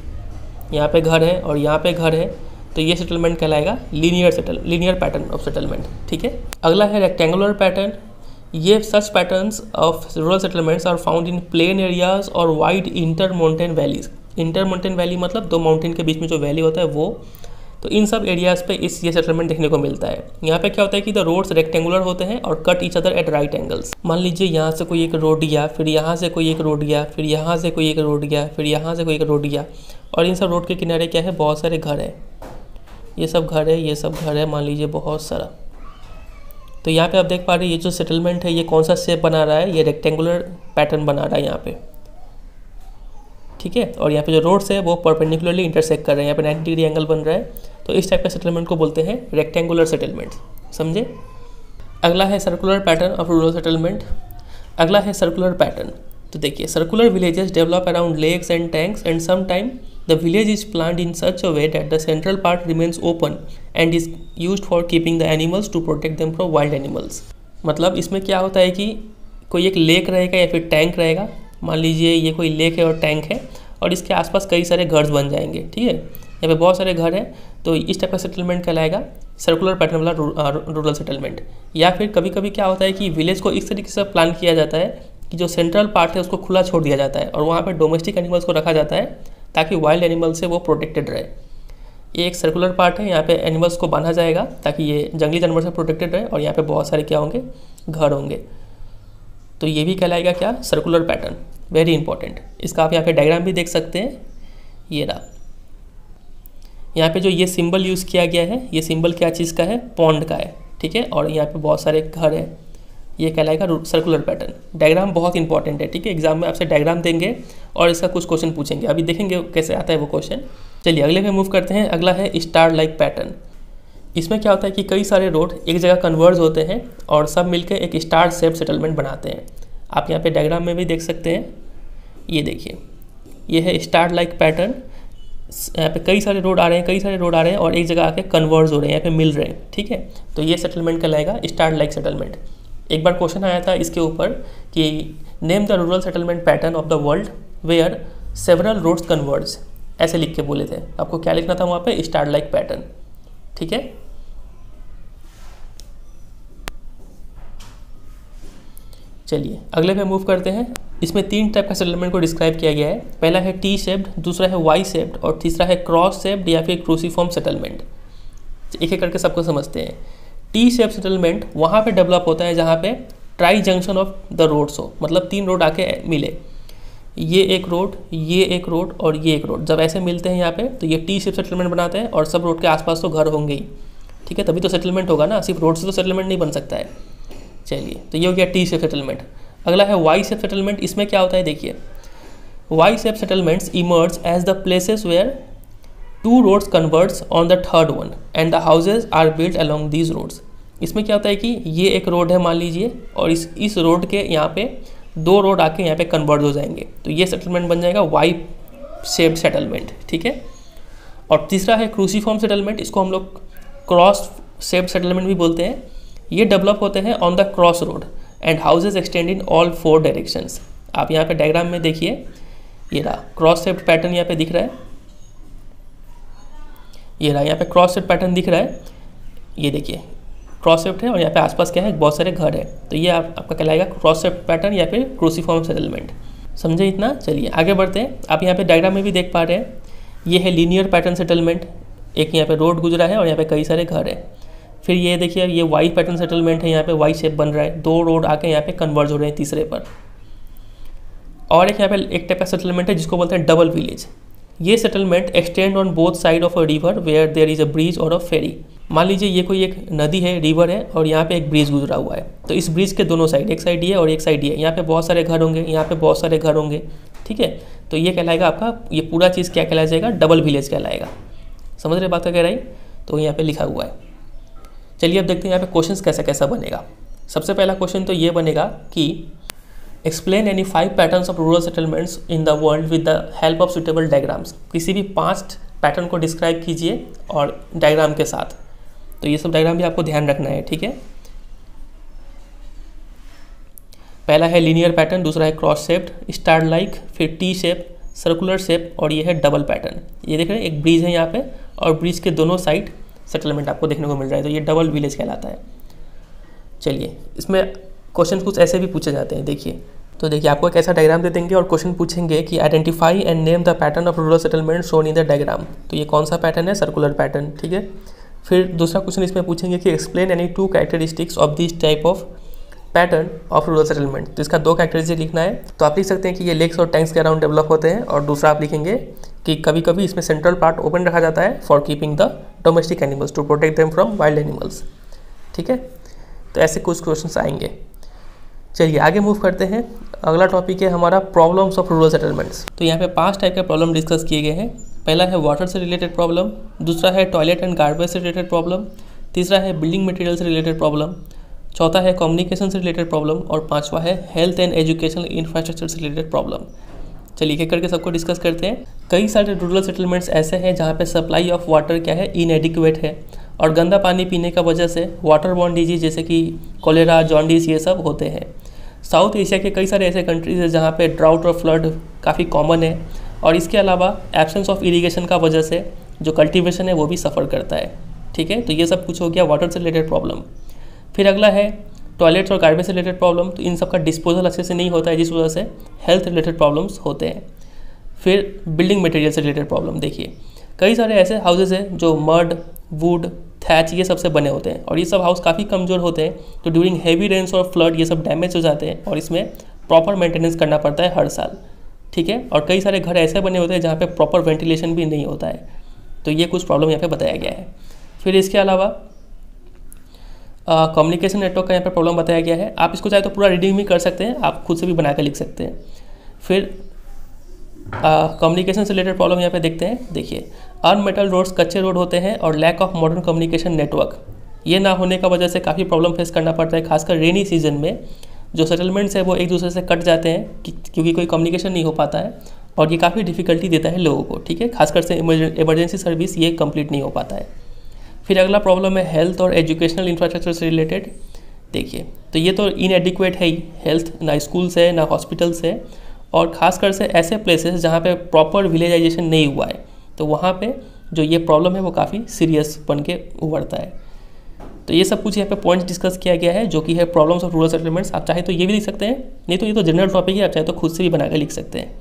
S1: यहाँ पे घर है और यहाँ पे घर है, तो ये सेटलमेंट कहलाएगा लीनियर पैटर्न ऑफ सेटलमेंट, ठीक है। अगला है रेक्टेंगुलर पैटर्न। ये such patterns of rural settlements are found in plain areas और wide intermountain valleys. Intermountain valley मतलब 2 माउंटेन के बीच में जो वैली होता है वो। तो इन सब एरियाज़ पे ये सेटलमेंट देखने को मिलता है। यहाँ पे क्या होता है कि द रोड्स रेक्टेंगुलर होते हैं और cut each other at right angles. मान लीजिए यहाँ से कोई एक रोड गया, फिर यहाँ से कोई एक रोड गया, फिर यहाँ से कोई एक रोड गया, फिर यहाँ से कोई एक रोड गया, और इन सब रोड के किनारे क्या है, बहुत सारे घर है। ये सब घर है, ये सब घर है, मान लीजिए बहुत सारा। तो यहाँ पे आप देख पा रहे हैं ये जो सेटलमेंट है ये कौन सा शेप बना रहा है, ये रेक्टेंगुलर पैटर्न बना रहा है यहाँ पे, ठीक है। और यहाँ पे जो रोड्स है वो परपेंडिकुलरली इंटरसेक्ट कर रहे हैं, यहाँ पे 90 डिग्री एंगल बन रहा है। तो इस टाइप का सेटलमेंट को बोलते हैं रेक्टेंगुलर सेटलमेंट, समझे। अगला है circular pattern of rural settlement. अगला है सर्कुलर पैटर्न। तो देखिए, circular villages develop around lakes and tanks and some time the village is planned in such a way that the central part remains open and is used for keeping the animals to protect them from wild animals. मतलब इसमें क्या होता है कि कोई एक लेक रहेगा या फिर टैंक रहेगा। मान लीजिए ये कोई लेक है और टैंक है और इसके आसपास कई सारे घर बन जाएंगे, ठीक है। यहाँ पे बहुत सारे घर हैं, तो इस टाइप का सेटलमेंट कहलाएगा सर्कुलर पैटर्न वाला रूरल सेटलमेंट। या फिर कभी कभी क्या होता है कि विलेज को इस तरीके से प्लान किया जाता है कि जो सेंट्रल पार्ट है उसको खुला छोड़ दिया जाता है और वहाँ पे डोमेस्टिक एनिमल्स को रखा जाता है ताकि वाइल्ड एनिमल से वो प्रोटेक्टेड रहे। ये एक सर्कुलर पार्ट है, यहाँ पे एनिमल्स को बांधा जाएगा ताकि ये जंगली जानवर से प्रोटेक्टेड रहे, और यहाँ पे बहुत सारे क्या होंगे, घर होंगे। तो ये भी कहलाएगा क्या, सर्कुलर पैटर्न, वेरी इंपॉर्टेंट। इसका आप यहाँ पे डायग्राम भी देख सकते हैं, ये रहा। यहाँ पे जो ये सिंबल यूज़ किया गया है, ये सिंबल क्या चीज़ का है, पॉन्ड का है, ठीक है। और यहाँ पे बहुत सारे घर है, ये कहलाएगा सर्कुलर पैटर्न। डायग्राम बहुत इंपॉर्टेंट है, ठीक है। एग्जाम में आपसे डायग्राम देंगे और इसका कुछ क्वेश्चन पूछेंगे, अभी देखेंगे कैसे आता है वो क्वेश्चन। चलिए अगले पे मूव करते हैं। अगला है स्टार लाइक पैटर्न। इसमें क्या होता है कि कई सारे रोड एक जगह कन्वर्ज होते हैं और सब मिलकर एक स्टार शेप सेटलमेंट बनाते हैं। आप यहाँ पे डायग्राम में भी देख सकते हैं, ये देखिए, ये है स्टार लाइक पैटर्न। यहाँ पे कई सारे रोड आ रहे हैं, कई सारे रोड आ रहे हैं और एक जगह आके कन्वर्ज हो रहे हैं, यहाँ पे मिल रहे हैं, ठीक है। तो ये सेटलमेंट कहलाएगा स्टार लाइक सेटलमेंट। एक बार क्वेश्चन आया था इसके ऊपर कि name the rural settlement pattern of the world where several roads converge, ऐसे लिख के बोले थे। आपको क्या लिखना था वहाँ पे, स्टार लाइक पैटर्न, ठीक है। चलिए अगले पे मूव करते हैं। इसमें 3 टाइप का सेटलमेंट को डिस्क्राइब किया गया है। पहला है टी शेप्ड, दूसरा है वाई शेप्ड और तीसरा है क्रॉस शेप्ड या फिर क्रूसीफॉर्म सेटलमेंट। एक एक करके सबको समझते हैं। टी शेप सेटलमेंट वहाँ पे डेवलप होता है जहाँ पे tri junction of the roads हो, मतलब 3 रोड आके मिले, ये एक रोड, ये एक रोड और ये एक रोड, जब ऐसे मिलते हैं यहाँ पे तो ये टी शेप सेटलमेंट बनाते हैं। और सब रोड के आसपास तो घर होंगे ही, ठीक है, तभी तो सेटलमेंट होगा ना, सिर्फ रोड से तो सेटलमेंट नहीं बन सकता है। चलिए, तो ये हो गया टी शेप सेटलमेंट। अगला है वाई शेप सेटलमेंट। इसमें क्या होता है देखिए, Y shape settlements emerge as the places where 2 roads converts on the third one and the houses are built along these roads। इसमें क्या होता है कि ये एक रोड है मान लीजिए, और इस रोड के यहाँ पे 2 रोड आके यहाँ पे कन्वर्ट हो जाएंगे, तो ये सेटलमेंट बन जाएगा वाई शेप्ड सेटलमेंट, ठीक है। और तीसरा है क्रूसीफॉर्म सेटलमेंट। इसको हम लोग क्रॉस शेप्ड सेटलमेंट भी बोलते हैं। ये डेवलप होते हैं on the cross road and houses extend in all 4 directions. आप यहाँ पे डायग्राम में देखिए, ये रहा क्रॉस शेप्ड पैटर्न यहाँ पे दिख रहा है, ये रहा यहाँ पे क्रॉस शेप पैटर्न दिख रहा है, ये देखिए क्रॉस शेप है और यहाँ पे आसपास क्या है, बहुत सारे घर है, तो ये आपका कहलाएगा क्रॉस शेप पैटर्न या फिर क्रूसीफॉर्म सेटलमेंट। समझे इतना? चलिए आगे बढ़ते हैं। आप यहाँ पे डायग्राम में भी देख पा रहे हैं, ये है लीनियर पैटर्न सेटलमेंट। एक यहाँ पे रोड गुजरा है और यहाँ पे कई सारे घर है। फिर ये देखिए, ये वाई पैटर्न सेटलमेंट है, यहाँ पे वाई शेप बन रहा है, 2 रोड आके यहाँ पे कन्वर्ज हो रहे हैं तीसरे पर। और एक यहाँ पे एक टाइप का सेटलमेंट है जिसको बोलते हैं डबल विलेज। ये settlement extend on both side of a river where there is a bridge और अ फेरी। मान लीजिए ये कोई एक नदी है, रिवर है, और यहाँ पे एक ब्रिज गुजरा हुआ है, तो इस ब्रिज के दोनों साइड, एक साइड ये और एक साइड ये, यहाँ पे बहुत सारे घर होंगे, यहाँ पे बहुत सारे घर होंगे, ठीक है। तो ये कहलाएगा आपका, ये पूरा चीज़ क्या कहलाया जाएगा, डबल विलेज कहलाएगा। समझ रहे बात का कह रही? तो यहाँ पे लिखा हुआ है। चलिए अब देखते हैं यहाँ पे क्वेश्चन कैसा कैसा बनेगा। सबसे पहला क्वेश्चन तो ये बनेगा कि explain any 5 patterns of rural settlements in the world with the help of suitable diagrams. किसी भी 5 पैटर्न को डिस्क्राइब कीजिए और डायग्राम के साथ। तो ये सब डायग्राम भी आपको ध्यान रखना है, ठीक है। पहला है लीनियर पैटर्न, दूसरा है क्रॉस शेप्ड, स्टार लाइक, फिर टी शेप, सर्कुलर शेप, और ये है डबल पैटर्न। ये देख रहे हैं, एक ब्रिज है यहाँ पे और ब्रिज के दोनों साइड सेटलमेंट आपको देखने को मिल रहा है, तो ये डबल विलेज कहलाता है। चलिए, इसमें क्वेश्चन कुछ ऐसे भी पूछे जाते हैं, देखिए। तो देखिए, आपको एक ऐसा डायग्राम दे देंगे और क्वेश्चन पूछेंगे कि identify and name the pattern of rural settlement shown in the diagram. तो ये कौन सा पैटर्न है? सर्कुलर पैटर्न, ठीक है। फिर दूसरा क्वेश्चन इसमें पूछेंगे कि explain any 2 characteristics of this type of pattern of rural settlement. तो इसका 2 कैरेक्टरिस्टिक लिखना है। तो आप लिख सकते हैं कि ये लेक्स और टैंक्स के अराउंड डेवलप होते हैं, और दूसरा आप लिखेंगे कि कभी कभी इसमें सेंट्रल पार्ट ओपन रखा जाता है for keeping the domestic animals to protect them from wild animals, ठीक है। तो ऐसे कुछ क्वेश्चन आएंगे। चलिए आगे मूव करते हैं। अगला टॉपिक है हमारा प्रॉब्लम्स ऑफ रूरल सेटलमेंट्स। तो यहाँ पे 5 टाइप के प्रॉब्लम डिस्कस किए गए हैं। पहला है वाटर से रिलेटेड प्रॉब्लम, दूसरा है टॉयलेट एंड गार्बेज से रिलेटेड प्रॉब्लम, तीसरा है बिल्डिंग मटेरियल से रिलेटेड प्रॉब्लम, चौथा है कम्युनिकेशन से रिलेटेड प्रॉब्लम, और पांचवा है हेल्थ एंड एजुकेशनल इंफ्रास्ट्रक्चर से रिलेटेड प्रॉब्लम। चलिए एक करके सबको डिस्कस करते हैं। कई सारे रूरल सेटलमेंट्स ऐसे हैं जहाँ पे सप्लाई ऑफ वाटर क्या है, इनएडिक्वेट है, और गंदा पानी पीने का वजह से वाटर बॉर्न डिजीज जैसे कि कोलेरा, जॉन्डिस, ये सब होते हैं। साउथ एशिया के कई सारे ऐसे कंट्रीज हैं जहाँ पे ड्राउट और फ्लड काफ़ी कॉमन है, और इसके अलावा एब्सेंस ऑफ इरिगेशन का वजह से जो कल्टीवेशन है वो भी सफ़र करता है, ठीक है। तो ये सब कुछ हो गया वाटर से रिलेटेड प्रॉब्लम। फिर अगला है टॉयलेट्स और गार्बेज से रिलेटेड प्रॉब्लम। तो इन सब का डिस्पोजल अच्छे से नहीं होता है, जिस वजह से हेल्थ रिलेटेड प्रॉब्लम्स होते हैं। फिर बिल्डिंग मटेरियल से रिलेटेड प्रॉब्लम, देखिए कई सारे ऐसे हाउसेज हैं जो मड, वुड, थैच ये सब से बने होते हैं, और ये सब हाउस काफ़ी कमज़ोर होते हैं, तो ड्यूरिंग हैवी रेन्स और फ्लड ये सब डैमेज हो जाते हैं, और इसमें प्रॉपर मेंटेनेंस करना पड़ता है हर साल, ठीक है। और कई सारे घर ऐसे बने होते हैं जहाँ पे प्रॉपर वेंटिलेशन भी नहीं होता है। तो ये कुछ प्रॉब्लम यहाँ पे बताया गया है। फिर इसके अलावा कम्युनिकेशन नेटवर्क का यहाँ पर प्रॉब्लम बताया गया है। आप इसको चाहे तो पूरा रीडिंग भी कर सकते हैं, आप खुद से भी बना कर लिख सकते हैं। फिर कम्युनिकेशन से रिलेटेड प्रॉब्लम यहाँ पे देखते हैं। देखिए अनमेटल रोड्स, कच्चे रोड होते हैं, और lack of modern communication network, ये ना होने का वजह से काफ़ी प्रॉब्लम फेस करना पड़ता है। खासकर रेनी सीजन में जो सेटलमेंट्स है वो एक दूसरे से कट जाते हैं क्योंकि कोई कम्युनिकेशन नहीं हो पाता है, और ये काफ़ी डिफिकल्टी देता है लोगों को, ठीक है। खासकर से इमरजेंसी सर्विस ये कंप्लीट नहीं हो पाता है। फिर अगला प्रॉब्लम है हेल्थ और एजुकेशनल इंफ्रास्ट्रक्चर से रिलेटेड। देखिए तो ये तो इनएडिक्वेट है ही, हेल्थ ना स्कूल्स है ना हॉस्पिटल्स है, और ख़ासकर से ऐसे प्लेसेस जहाँ पे प्रॉपर विलेजाइजेशन नहीं हुआ है, तो वहाँ पे जो ये प्रॉब्लम है वो काफ़ी सीरियस बन के उभरता है। तो ये सब कुछ यहाँ पे पॉइंट्स डिस्कस किया गया है जो कि है प्रॉब्लम्स ऑफ रूरल सेटलमेंट्स। आप चाहे तो ये भी लिख सकते हैं, नहीं तो ये तो जनरल टॉपिक है, आप चाहे तो खुद से भी बना कर लिख सकते हैं।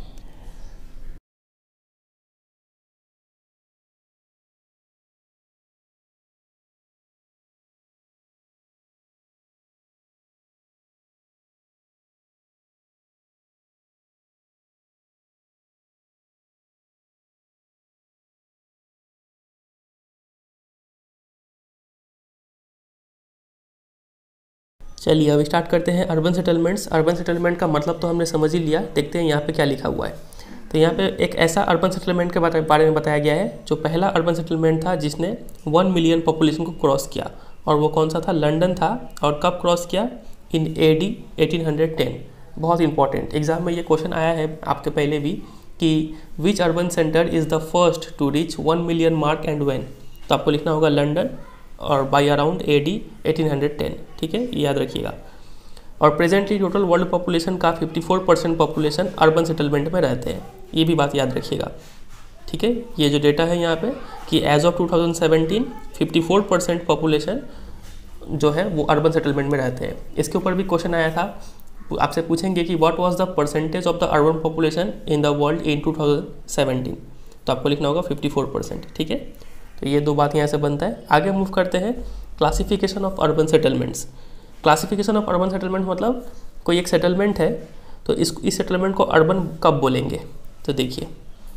S1: चलिए अब स्टार्ट करते हैं अर्बन सेटलमेंट्स। अर्बन सेटलमेंट का मतलब तो हमने समझ ही लिया, देखते हैं यहाँ पे क्या लिखा हुआ है। तो यहाँ पे एक ऐसा अर्बन सेटलमेंट के बारे में बताया गया है जो पहला अर्बन सेटलमेंट था जिसने 1 मिलियन पॉपुलेशन को क्रॉस किया, और वो कौन सा था? लंदन था। और कब क्रॉस किया? इन AD 1810। बहुत इंपॉर्टेंट, एग्जाम में ये क्वेश्चन आया है आपके पहले भी कि which urban centre is the first to reach 1 million mark and when. तो आपको लिखना होगा लंदन और बाई अराउंड AD 1810, ठीक है, ये याद रखिएगा। और प्रेजेंटली टोटल वर्ल्ड पॉपुलेशन का 54% पॉपुलेशन अर्बन सेटलमेंट में रहते हैं, ये भी बात याद रखिएगा, ठीक है। ये जो डेटा है यहाँ पे कि एज ऑफ 2017 54% पॉपुलेशन जो है वो अर्बन सेटलमेंट में रहते हैं। इसके ऊपर भी क्वेश्चन आया था, आपसे पूछेंगे कि what was the percentage of the urban population in the world in 2017, तो आपको लिखना होगा 54%, ठीक है। तो ये दो बात यहाँ से बनता है। आगे मूव करते हैं classification of urban settlements. Classification of urban settlement मतलब कोई एक सेटलमेंट है तो इस सेटलमेंट को अर्बन कब बोलेंगे। तो देखिए,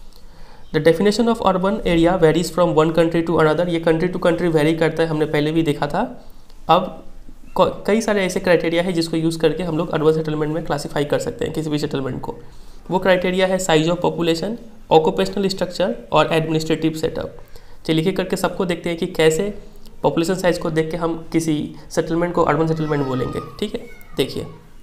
S1: the definition of urban area varies from one country to another. ये कंट्री टू कंट्री वेरी करता है, हमने पहले भी देखा था। अब कई सारे ऐसे क्राइटेरिया है जिसको यूज़ करके हम लोग अर्बन सेटलमेंट में क्लासीफाई कर सकते हैं किसी भी सेटलमेंट को। वो क्राइटेरिया है size of population, occupational structure और एडमिनिस्ट्रेटिव सेटअप। चलिए लिखे करके सबको देखते हैं कि कैसे पॉपुलेशन साइज को देख के हम किसी सेटलमेंट को अर्बन सेटलमेंट बोलेंगे, ठीक है। देखिए,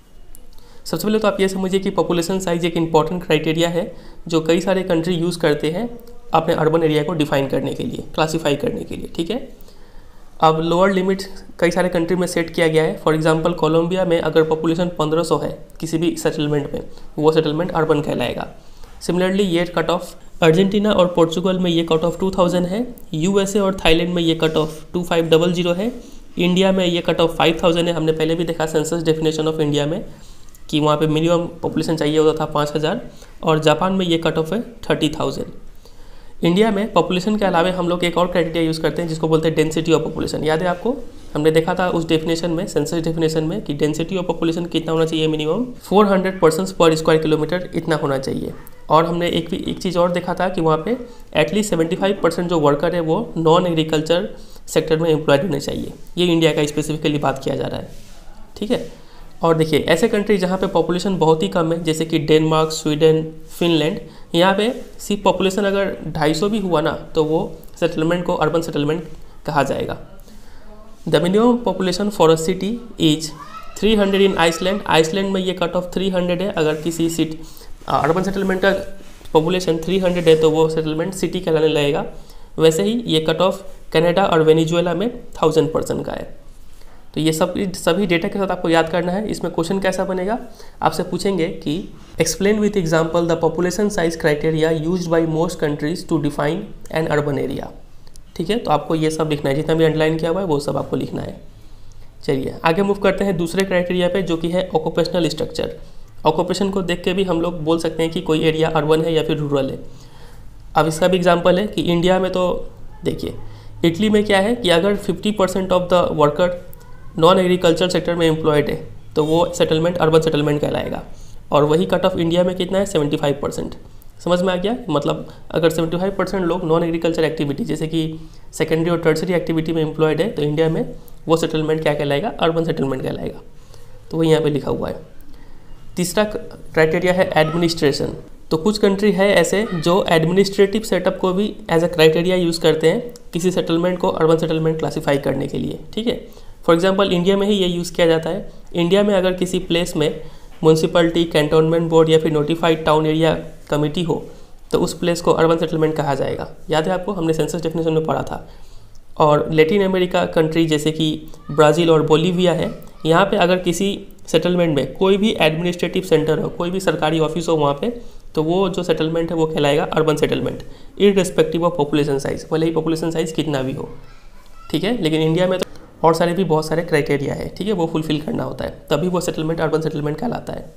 S1: सबसे पहले तो आप ये समझिए कि पॉपुलेशन साइज एक इंपॉर्टेंट क्राइटेरिया है जो कई सारे कंट्री यूज़ करते हैं अपने अर्बन एरिया को डिफाइन करने के लिए, क्लासीफाई करने के लिए, ठीक है। अब लोअर लिमिट कई सारे कंट्री में सेट किया गया है। फॉर एग्जांपल कोलंबिया में अगर पॉपुलेशन 1500 है किसी भी सेटलमेंट में, वो सेटलमेंट अर्बन कहलाएगा। सिमिलरली ये कट ऑफ अर्जेंटीना और पोर्चुगल में ये कट ऑफ 2000 है। USA और थाईलैंड में ये कट ऑफ 2500 है। इंडिया में ये कट ऑफ 5000 है। हमने पहले भी देखा सेंसस डेफिनेशन ऑफ इंडिया में कि वहाँ पे मिनिमम पॉपुलेशन चाहिए होता था 5000, और जापान में ये कट ऑफ है 30,000। इंडिया में पॉपुलेशन के अलावा हम लोग एक और क्राइटेरिया यूज़ करते हैं जिसको बोलते हैं डेंसिटी ऑफ पॉपुलेशन। याद है आपको, हमने देखा था उस डेफिनेशन में, सेंसस डेफिनेशन में, कि डेंसिटी ऑफ पॉपुलेशन कितना होना चाहिए? Minimum 400 persons per square kilometre, इतना होना चाहिए। और हमने एक चीज़ और देखा था कि वहाँ पे एटलीस्ट 75% जो वर्कर है वो नॉन एग्रीकल्चर सेक्टर में एम्प्लॉयड होने चाहिए। ये इंडिया का स्पेसिफिकली बात किया जा रहा है, ठीक है। और देखिए, ऐसे कंट्री जहाँ पे पॉपुलेशन बहुत ही कम है जैसे कि डेनमार्क, स्वीडन, फिनलैंड, यहाँ पे सिर्फ पॉपुलेशन अगर 250 भी हुआ ना तो वो सेटलमेंट को अर्बन सेटलमेंट कहा जाएगा। The minimum population for a city is 300 in Iceland. Iceland में ये कट ऑफ 300 है। अगर किसी सिटी अर्बन सेटलमेंट का पॉपुलेशन 300 है तो वो सेटलमेंट सिटी कहलाने लगेगा। वैसे ही ये कट ऑफ कनाडा और वेनेजुएला में 1000% का है। तो ये सभी डेटा के साथ आपको याद करना है। इसमें क्वेश्चन कैसा बनेगा, आपसे पूछेंगे कि explain with example the population size criteria used by most countries to define an urban area, ठीक है। तो आपको ये सब लिखना है, जितना भी अंडरलाइन किया हुआ है वो सब आपको लिखना है। चलिए आगे मूव करते हैं दूसरे क्राइटेरिया पे जो कि है ऑक्यूपेशनल स्ट्रक्चर। ऑक्यूपेशन को देख के भी हम लोग बोल सकते हैं कि कोई एरिया अर्बन है या फिर रूरल है। अब इसका भी एग्जाम्पल है कि इंडिया में तो देखिए, इटली में क्या है कि अगर 50% of the worker non agriculture sector में एम्प्लॉयड है तो वो सेटलमेंट अर्बन सेटलमेंट कहलाएगा। और वही कट ऑफ इंडिया में कितना है? 75%। समझ में आ गया? मतलब अगर 75% लोग नॉन एग्रीकल्चर एक्टिविटी जैसे कि सेकेंडरी और टर्सरी एक्टिविटी में एम्प्लॉयड है तो इंडिया में वो सेटलमेंट क्या कहलाएगा? अर्बन सेटलमेंट कहलाएगा। तो वही यहाँ पे लिखा हुआ है। तीसरा क्राइटेरिया है एडमिनिस्ट्रेशन। तो कुछ कंट्री है ऐसे जो एडमिनिस्ट्रेटिव सेटअप को भी एज अ क्राइटेरिया यूज़ करते हैं किसी सेटलमेंट को अर्बन सेटलमेंट क्लासीफाई करने के लिए, ठीक है। फॉर एग्जांपल इंडिया में ही ये यूज़ किया जाता है। इंडिया में अगर किसी प्लेस में म्यूनसिपलिटी, कैंटोनमेंट बोर्ड या फिर नोटिफाइड टाउन एरिया कमेटी हो तो उस प्लेस को अर्बन सेटलमेंट कहा जाएगा। याद है आपको, हमने सेंसस डेफिनेशन में पढ़ा था। और लैटिन अमेरिका कंट्री जैसे कि ब्राज़ील और बोलीविया है, यहाँ पे अगर किसी सेटलमेंट में कोई भी एडमिनिस्ट्रेटिव सेंटर हो, कोई भी सरकारी ऑफिस हो वहाँ पे, तो वो जो सेटलमेंट है वो कहलाएगा urban settlement, irrespective of population size, भले ही पॉपुलेशन साइज कितना भी हो, ठीक है। लेकिन इंडिया में तो और सारे भी बहुत सारे क्राइटेरिया है, ठीक है, वो फुलफिल करना होता है तभी वो सेटलमेंट अर्बन सेटलमेंट कहलाता है।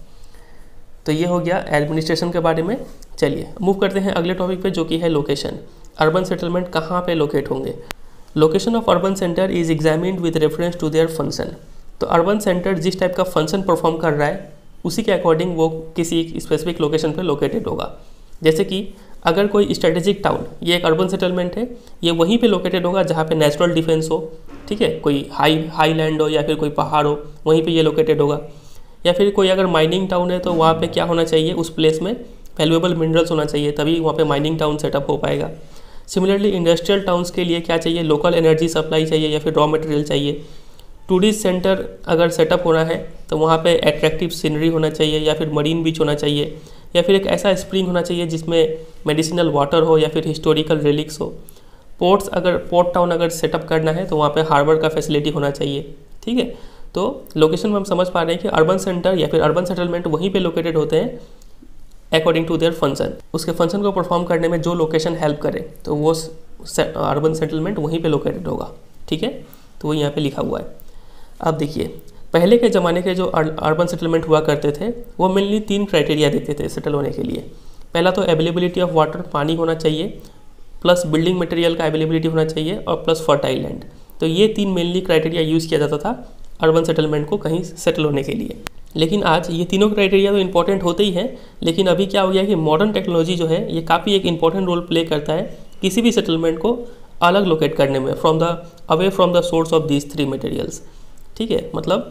S1: तो ये हो गया एडमिनिस्ट्रेशन के बारे में। चलिए मूव करते हैं अगले टॉपिक पे जो कि है लोकेशन। अर्बन सेटलमेंट कहाँ पे लोकेट होंगे? Location of urban centre is examined with reference to their function. तो अर्बन सेंटर जिस टाइप का फंक्शन परफॉर्म कर रहा है उसी के अकॉर्डिंग वो किसी स्पेसिफिक लोकेशन पे लोकेटेड होगा। जैसे कि अगर कोई स्ट्रेटेजिक टाउन, ये एक अर्बन सेटलमेंट है, ये वहीं पे लोकेटेड होगा जहाँ पे नेचुरल डिफेंस हो, ठीक है, कोई हाई लैंड हो या फिर कोई पहाड़ हो, वहीं पे ये लोकेटेड होगा। या फिर कोई अगर माइनिंग टाउन है तो वहाँ पे क्या होना चाहिए, उस प्लेस में वैल्यूएबल मिनरल्स होना चाहिए, तभी वहाँ पे माइनिंग टाउन सेटअप हो पाएगा। सिमिलरली इंडस्ट्रियल टाउन्स के लिए क्या चाहिए, लोकल एनर्जी सप्लाई चाहिए या फिर रॉ मटेरियल चाहिए। टूरिस्ट सेंटर अगर सेटअप होना है तो वहाँ पे एट्रैक्टिव सीनरी होना चाहिए या फिर मरीन बीच होना चाहिए या फिर एक ऐसा स्प्रिंग होना चाहिए जिसमें मेडिसिनल वाटर हो या फिर हिस्टोरिकल रिलिक्स हो। पोर्ट्स, अगर पोर्ट टाउन अगर सेटअप करना है तो वहाँ पे हार्बर का फैसिलिटी होना चाहिए, ठीक है। तो लोकेशन में हम समझ पा रहे हैं कि अर्बन सेंटर या फिर अर्बन सेटलमेंट वहीं पे लोकेटेड होते हैं अकॉर्डिंग टू देयर फंक्शन। उसके फंक्शन को परफॉर्म करने में जो लोकेशन हेल्प करे तो वो अर्बन सेटलमेंट वहीं पे लोकेटेड होगा, ठीक है। तो वो यहाँ पे लिखा हुआ है। अब देखिए, पहले के ज़माने के जो अर्बन सेटलमेंट हुआ करते थे वो मेनली 3 क्राइटेरिया देखते थे सेटल होने के लिए। पहला तो अवेलेबिलिटी ऑफ वाटर, पानी होना चाहिए, प्लस बिल्डिंग मटेरियल का अवेलेबिलिटी होना चाहिए और प्लस फर्टाइल लैंड। तो ये 3 मेनली क्राइटेरिया यूज़ किया जाता था अर्बन सेटलमेंट को कहीं सेटल होने के लिए। लेकिन आज ये तीनों क्राइटेरिया तो इंपॉर्टेंट होते ही हैं, लेकिन अभी क्या हो गया कि मॉडर्न टेक्नोलॉजी जो है ये काफ़ी एक इंपॉर्टेंट रोल प्ले करता है किसी भी सेटलमेंट को अलग लोकेट करने में away from the source of these 3 materials, ठीक है। मतलब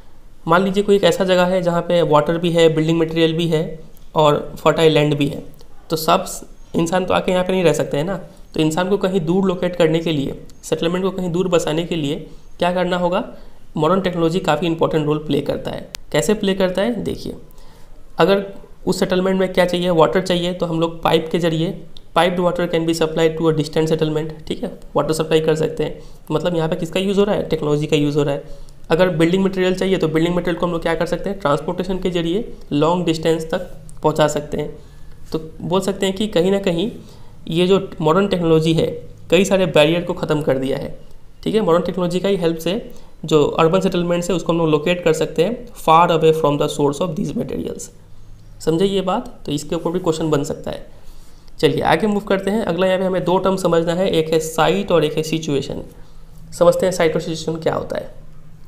S1: मान लीजिए कोई एक ऐसा जगह है जहाँ पे वाटर भी है, बिल्डिंग मटेरियल भी है और फर्टाइल लैंड भी है, तो सब इंसान तो आके यहाँ पे नहीं रह सकते हैं ना। तो इंसान को कहीं दूर लोकेट करने के लिए, सेटलमेंट को कहीं दूर बसाने के लिए क्या करना होगा, मॉडर्न टेक्नोलॉजी काफ़ी इंपॉर्टेंट रोल प्ले करता है। कैसे प्ले करता है देखिए, अगर उस सेटलमेंट में क्या चाहिए, वाटर चाहिए, तो हम लोग पाइप के जरिए, piped water can be supplied to a distant settlement, ठीक है, वाटर सप्लाई कर सकते हैं। मतलब यहाँ पे किसका यूज़ हो रहा है, टेक्नोलॉजी का यूज़ हो रहा है। अगर बिल्डिंग मटेरियल चाहिए तो बिल्डिंग मटेरियल को हम लोग क्या कर सकते हैं, ट्रांसपोर्टेशन के जरिए लॉन्ग डिस्टेंस तक पहुँचा सकते हैं। तो बोल सकते हैं कि कहीं ना कहीं ये जो मॉडर्न टेक्नोलॉजी है कई सारे बैरियर को ख़त्म कर दिया है, ठीक है। मॉडर्न टेक्नोलॉजी का ही हेल्प से जो अर्बन सेटलमेंट्स है उसको हम लोग लोकेट कर सकते हैं far away from the source of these materials. समझे ये बात, तो इसके ऊपर भी क्वेश्चन बन सकता है। चलिए आगे मूव करते हैं। अगला यहाँ पे हमें 2 टर्म समझना है, एक है साइट और एक है सिचुएशन। समझते हैं साइट और सिचुएशन क्या होता है।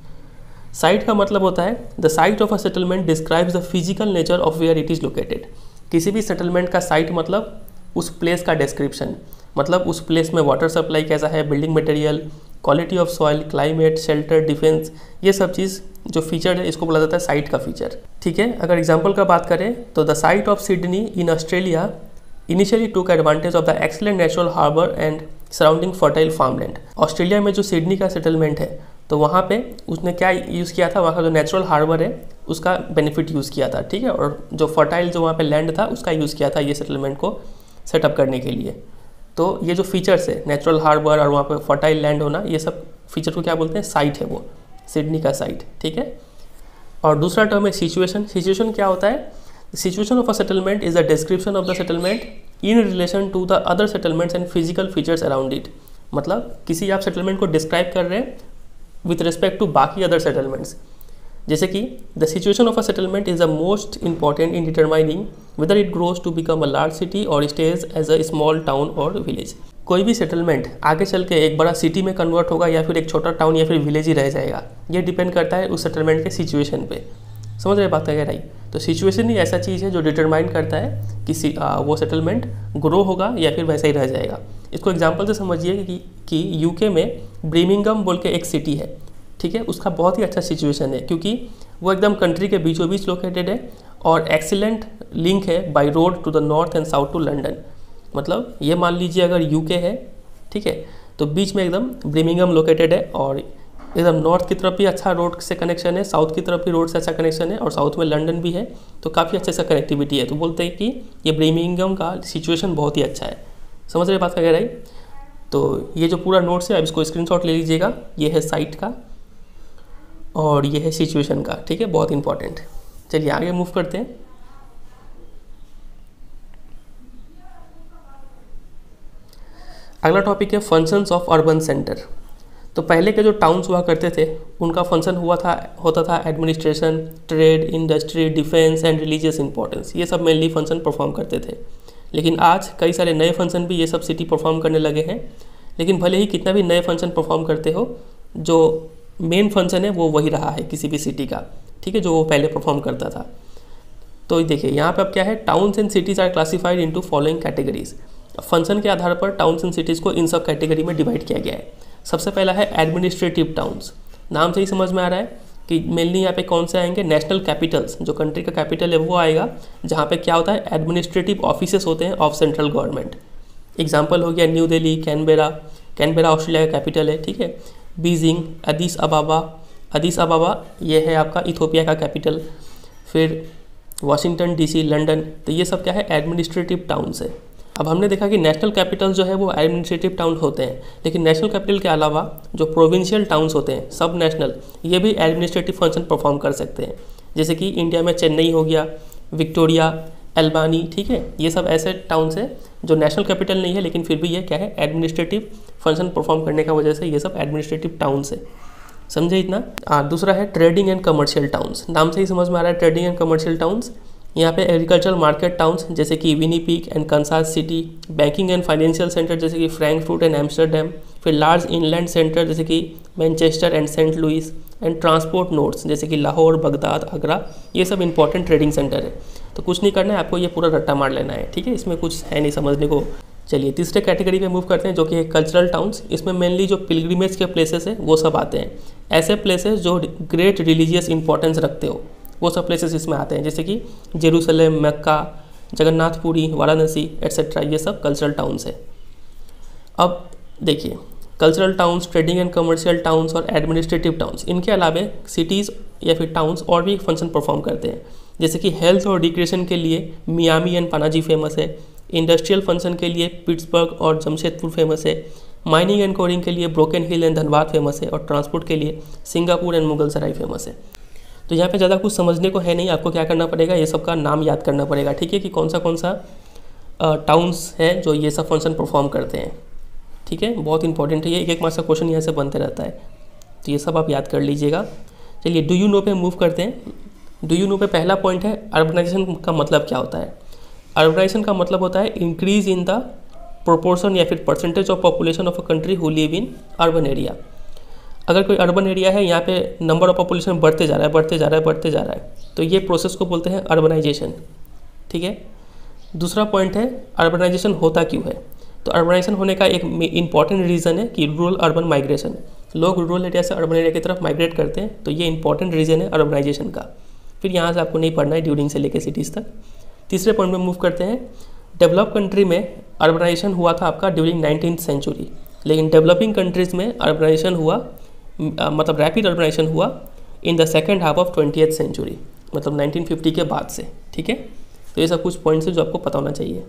S1: साइट का मतलब होता है the site of a settlement describes the physical nature of where it is located. किसी भी सेटलमेंट का साइट मतलब उस प्लेस का डिस्क्रिप्शन, मतलब उस प्लेस में वाटर सप्लाई कैसा है, building material, quality of soil, climate, shelter, defence, ये सब चीज़ जो फीचर है इसको बोला जाता है साइट का फीचर, ठीक है। अगर एग्जांपल का बात करें तो the site of Sydney in Australia initially took advantage of the excellent natural harbour and surrounding fertile farmland. Australia में जो सिडनी का सेटलमेंट है तो वहाँ पे उसने क्या यूज़ किया था, वहाँ का जो नेचुरल हार्बर है उसका बेनिफिट यूज़ किया था, ठीक है, और जो फर्टाइल जो वहाँ पे लैंड था उसका यूज़ किया था ये सेटलमेंट को सेटअप करने के लिए। तो ये जो फीचर्स है, नेचुरल हार्बर और वहाँ पे फर्टाइल लैंड होना, ये सब फीचर को क्या बोलते हैं, साइट है वो, सिडनी का साइट, ठीक है। और दूसरा टर्म है सिचुएशन। सिचुएशन क्या होता है, situation of a settlement is the description of the settlement in relation to the other settlements and physical features around it. मतलब किसी आप सेटलमेंट को डिस्क्राइब कर रहे हैं विथ रिस्पेक्ट टू बाकी अदर सेटलमेंट्स। जैसे कि the situation of a settlement is the most important in determining whether it grows to become a large city और stage as a small town और विलेज। कोई भी सेटलमेंट आगे चल के एक बड़ा सिटी में कन्वर्ट होगा या फिर एक छोटा टाउन या फिर विलेज ही रह जाएगा, ये डिपेंड करता है उस सेटलमेंट के सिचुएशन पे। समझ रहे बात है राइट। तो सिचुएशन ही ऐसा चीज़ है जो डिटरमाइन करता है कि वो सेटलमेंट ग्रो होगा या फिर वैसा ही रह जाएगा। इसको एग्जांपल से समझिए कि यूके में ब्रिमिंगम बोल के एक सिटी है, ठीक है, उसका बहुत ही अच्छा सिचुएशन है क्योंकि वो एकदम कंट्री के बीचों बीच लोकेटेड है और एक्सीलेंट लिंक है by road to the north and south to London. मतलब ये मान लीजिए अगर यूके है, ठीक है, तो बीच में एकदम ब्रिमिंगम लोकेटेड है और एकदम नॉर्थ की तरफ भी अच्छा रोड से कनेक्शन है, साउथ की तरफ भी रोड से अच्छा कनेक्शन है और साउथ में लंदन भी है, तो काफ़ी अच्छे से कनेक्टिविटी है। तो बोलते हैं कि ये ब्रिमिंगम का सिचुएशन बहुत ही अच्छा है। समझ रहे बात वगैरह। तो ये जो पूरा नोट्स है अब इसको स्क्रीनशॉट ले लीजिएगा। ये है साइट का और ये है सिचुएशन का, ठीक है, बहुत इंपॉर्टेंट। चलिए आगे मूव करते हैं। अगला टॉपिक है फंक्शंस ऑफ अर्बन सेंटर। तो पहले के जो टाउन्स हुआ करते थे उनका फंक्शन होता था administration, trade, industry, defence and religious importance, ये सब मेनली फंक्शन परफॉर्म करते थे। लेकिन आज कई सारे नए फंक्शन भी ये सब सिटी परफॉर्म करने लगे हैं। लेकिन भले ही कितना भी नए फंक्शन परफॉर्म करते हो, जो मेन फंक्शन है वो वही रहा है किसी भी सिटी का, ठीक है, जो वो पहले परफॉर्म करता था। तो देखिए यहाँ पे अब क्या है, towns and cities are classified into following categories. Function के आधार पर टाउन्स एंड सिटीज़ को इन सब कैटेगरी में डिवाइड किया गया है। सबसे पहला है एडमिनिस्ट्रेटिव टाउन्स। नाम से ही समझ में आ रहा है कि मेनली यहाँ पे कौन से आएंगे, नेशनल कैपिटल्स, जो कंट्री का कैपिटल है वो आएगा, जहाँ पे क्या होता है, एडमिनिस्ट्रेटिव ऑफिसेस होते हैं ऑफ सेंट्रल गवर्नमेंट। एग्जाम्पल हो गया New Delhi, Canberra, Canberra Australia का कैपिटल है, ठीक है। बीजिंग, अदीस अबाबा, अदीस अबाबा ये है आपका इथोपिया का कैपिटल। फिर वाशिंगटन डीसी, लंदन, तो ये सब क्या है, एडमिनिस्ट्रेटिव टाउन्स है। अब हमने देखा कि नेशनल कैपिटल जो है वो एडमिनिस्ट्रेटिव टाउन होते हैं, लेकिन नेशनल कैपिटल के अलावा जो प्रोविंशियल टाउन्स होते हैं, सब नेशनल, ये भी एडमिनिस्ट्रेटिव फंक्शन परफॉर्म कर सकते हैं। जैसे कि इंडिया में चेन्नई हो गया, विक्टोरिया, अल्बानी, ठीक है, ये सब ऐसे टाउन्स हैं जो नेशनल कैपिटल नहीं है, लेकिन फिर भी ये क्या है, एडमिनिस्ट्रेटिव फंक्शन परफॉर्म करने का वजह से ये सब एडमिनिस्ट्रेटिव टाउन्स है। समझे इतना। दूसरा है ट्रेडिंग एंड कमर्शियल टाउन्स। नाम से ही समझ में आ रहा है ट्रेडिंग एंड कमर्शियल टाउन्स। यहाँ पे एग्रीकल्चरल मार्केट टाउन्स जैसे कि Winnipeg and Kansas City, banking and financial centre जैसे कि फ्रैंकफर्ट एंड एम्स्टर्डम, फिर लार्ज इनलैंड सेंटर जैसे कि Manchester and Saint Louis, and transport nodes जैसे कि लाहौर, बगदाद, आगरा, ये सब इंपॉर्टेंट ट्रेडिंग सेंटर है। तो कुछ नहीं करना है आपको, ये पूरा रट्टा मार लेना है, ठीक है, इसमें कुछ है नहीं समझने को। चलिए तीसरे कैटेगरी पे मूव करते हैं जो कि है कल्चरल टाउन्स। इसमें मेनली जो पिलग्रिमेज के प्लेसेस है वो सब आते हैं। ऐसे प्लेसेस जो ग्रेट रिलीजियस इंपॉर्टेंस रखते हो वो सब प्लेसेस इसमें आते हैं, जैसे कि Jerusalem, Mecca, Jagannathpuri, Varanasi etcetera, ये सब कल्चरल टाउन्स है। अब देखिए cultural towns, trading and commercial towns और एडमिनिस्ट्रेटिव टाउन्स, इनके अलावा सिटीज़ या फिर टाउन्स और भी फंक्शन परफॉर्म करते हैं। जैसे कि हेल्थ और रिक्रिएशन के लिए मियामी एंड पनाजी फेमस है, इंडस्ट्रियल फंक्शन के लिए पिट्सबर्ग और जमशेदपुर फेमस है, माइनिंग एंड कोरिंग के लिए Broken Hill and Dhanbad famous है, और ट्रांसपोर्ट के लिए Singapore and Mughal Sarai famous है। तो यहाँ पे ज़्यादा कुछ समझने को है नहीं, आपको क्या करना पड़ेगा, ये सब का नाम याद करना पड़ेगा, ठीक है, कि कौन सा टाउन्स है जो ये सब फंक्शन परफॉर्म करते हैं, ठीक है, बहुत इंपॉर्टेंट है ये, एक मार्क्स का क्वेश्चन यहाँ से बनते रहता है, तो ये सब आप याद कर लीजिएगा। चलिए डू यू नो पे मूव करते हैं। डू यू नो पे पहला पॉइंट है अर्बनाइजेशन का मतलब क्या होता है। अर्बनाइजेशन का मतलब होता है इंक्रीज इन द प्रोपोर्शन या फिर percentage of population of a country who live in urban area. अगर कोई अर्बन एरिया है, यहाँ पे नंबर ऑफ पॉपुलेशन बढ़ते जा रहा है, तो ये प्रोसेस को बोलते हैं अर्बनाइजेशन, ठीक है। दूसरा पॉइंट है अर्बनाइजेशन होता क्यों है। तो अर्बनाइजेशन होने का एक इंपॉर्टेंट रीज़न है कि रूरल अर्बन माइग्रेशन, लोग रूरल एरिया से अर्बन एरिया की तरफ माइग्रेट करते हैं, तो ये इंपॉर्टेंट रीज़न है अर्बनाइजेशन का। फिर यहाँ से आपको नहीं पढ़ना है ड्यूरिंग से लेकर सिटीज़ तक। तीसरे पॉइंट में मूव करते हैं। डेवलप कंट्री में अर्बनाइजेशन हुआ था आपका ड्यूरिंग 19th सेंचुरी, लेकिन डेवलपिंग कंट्रीज़ में अर्बनाइजेशन हुआ, मतलब रैपिड अर्बनाइजेशन हुआ in the second half of 20th century, मतलब 1950 के बाद से, ठीक है। तो ये सब कुछ पॉइंट्स है जो आपको पता होना चाहिए।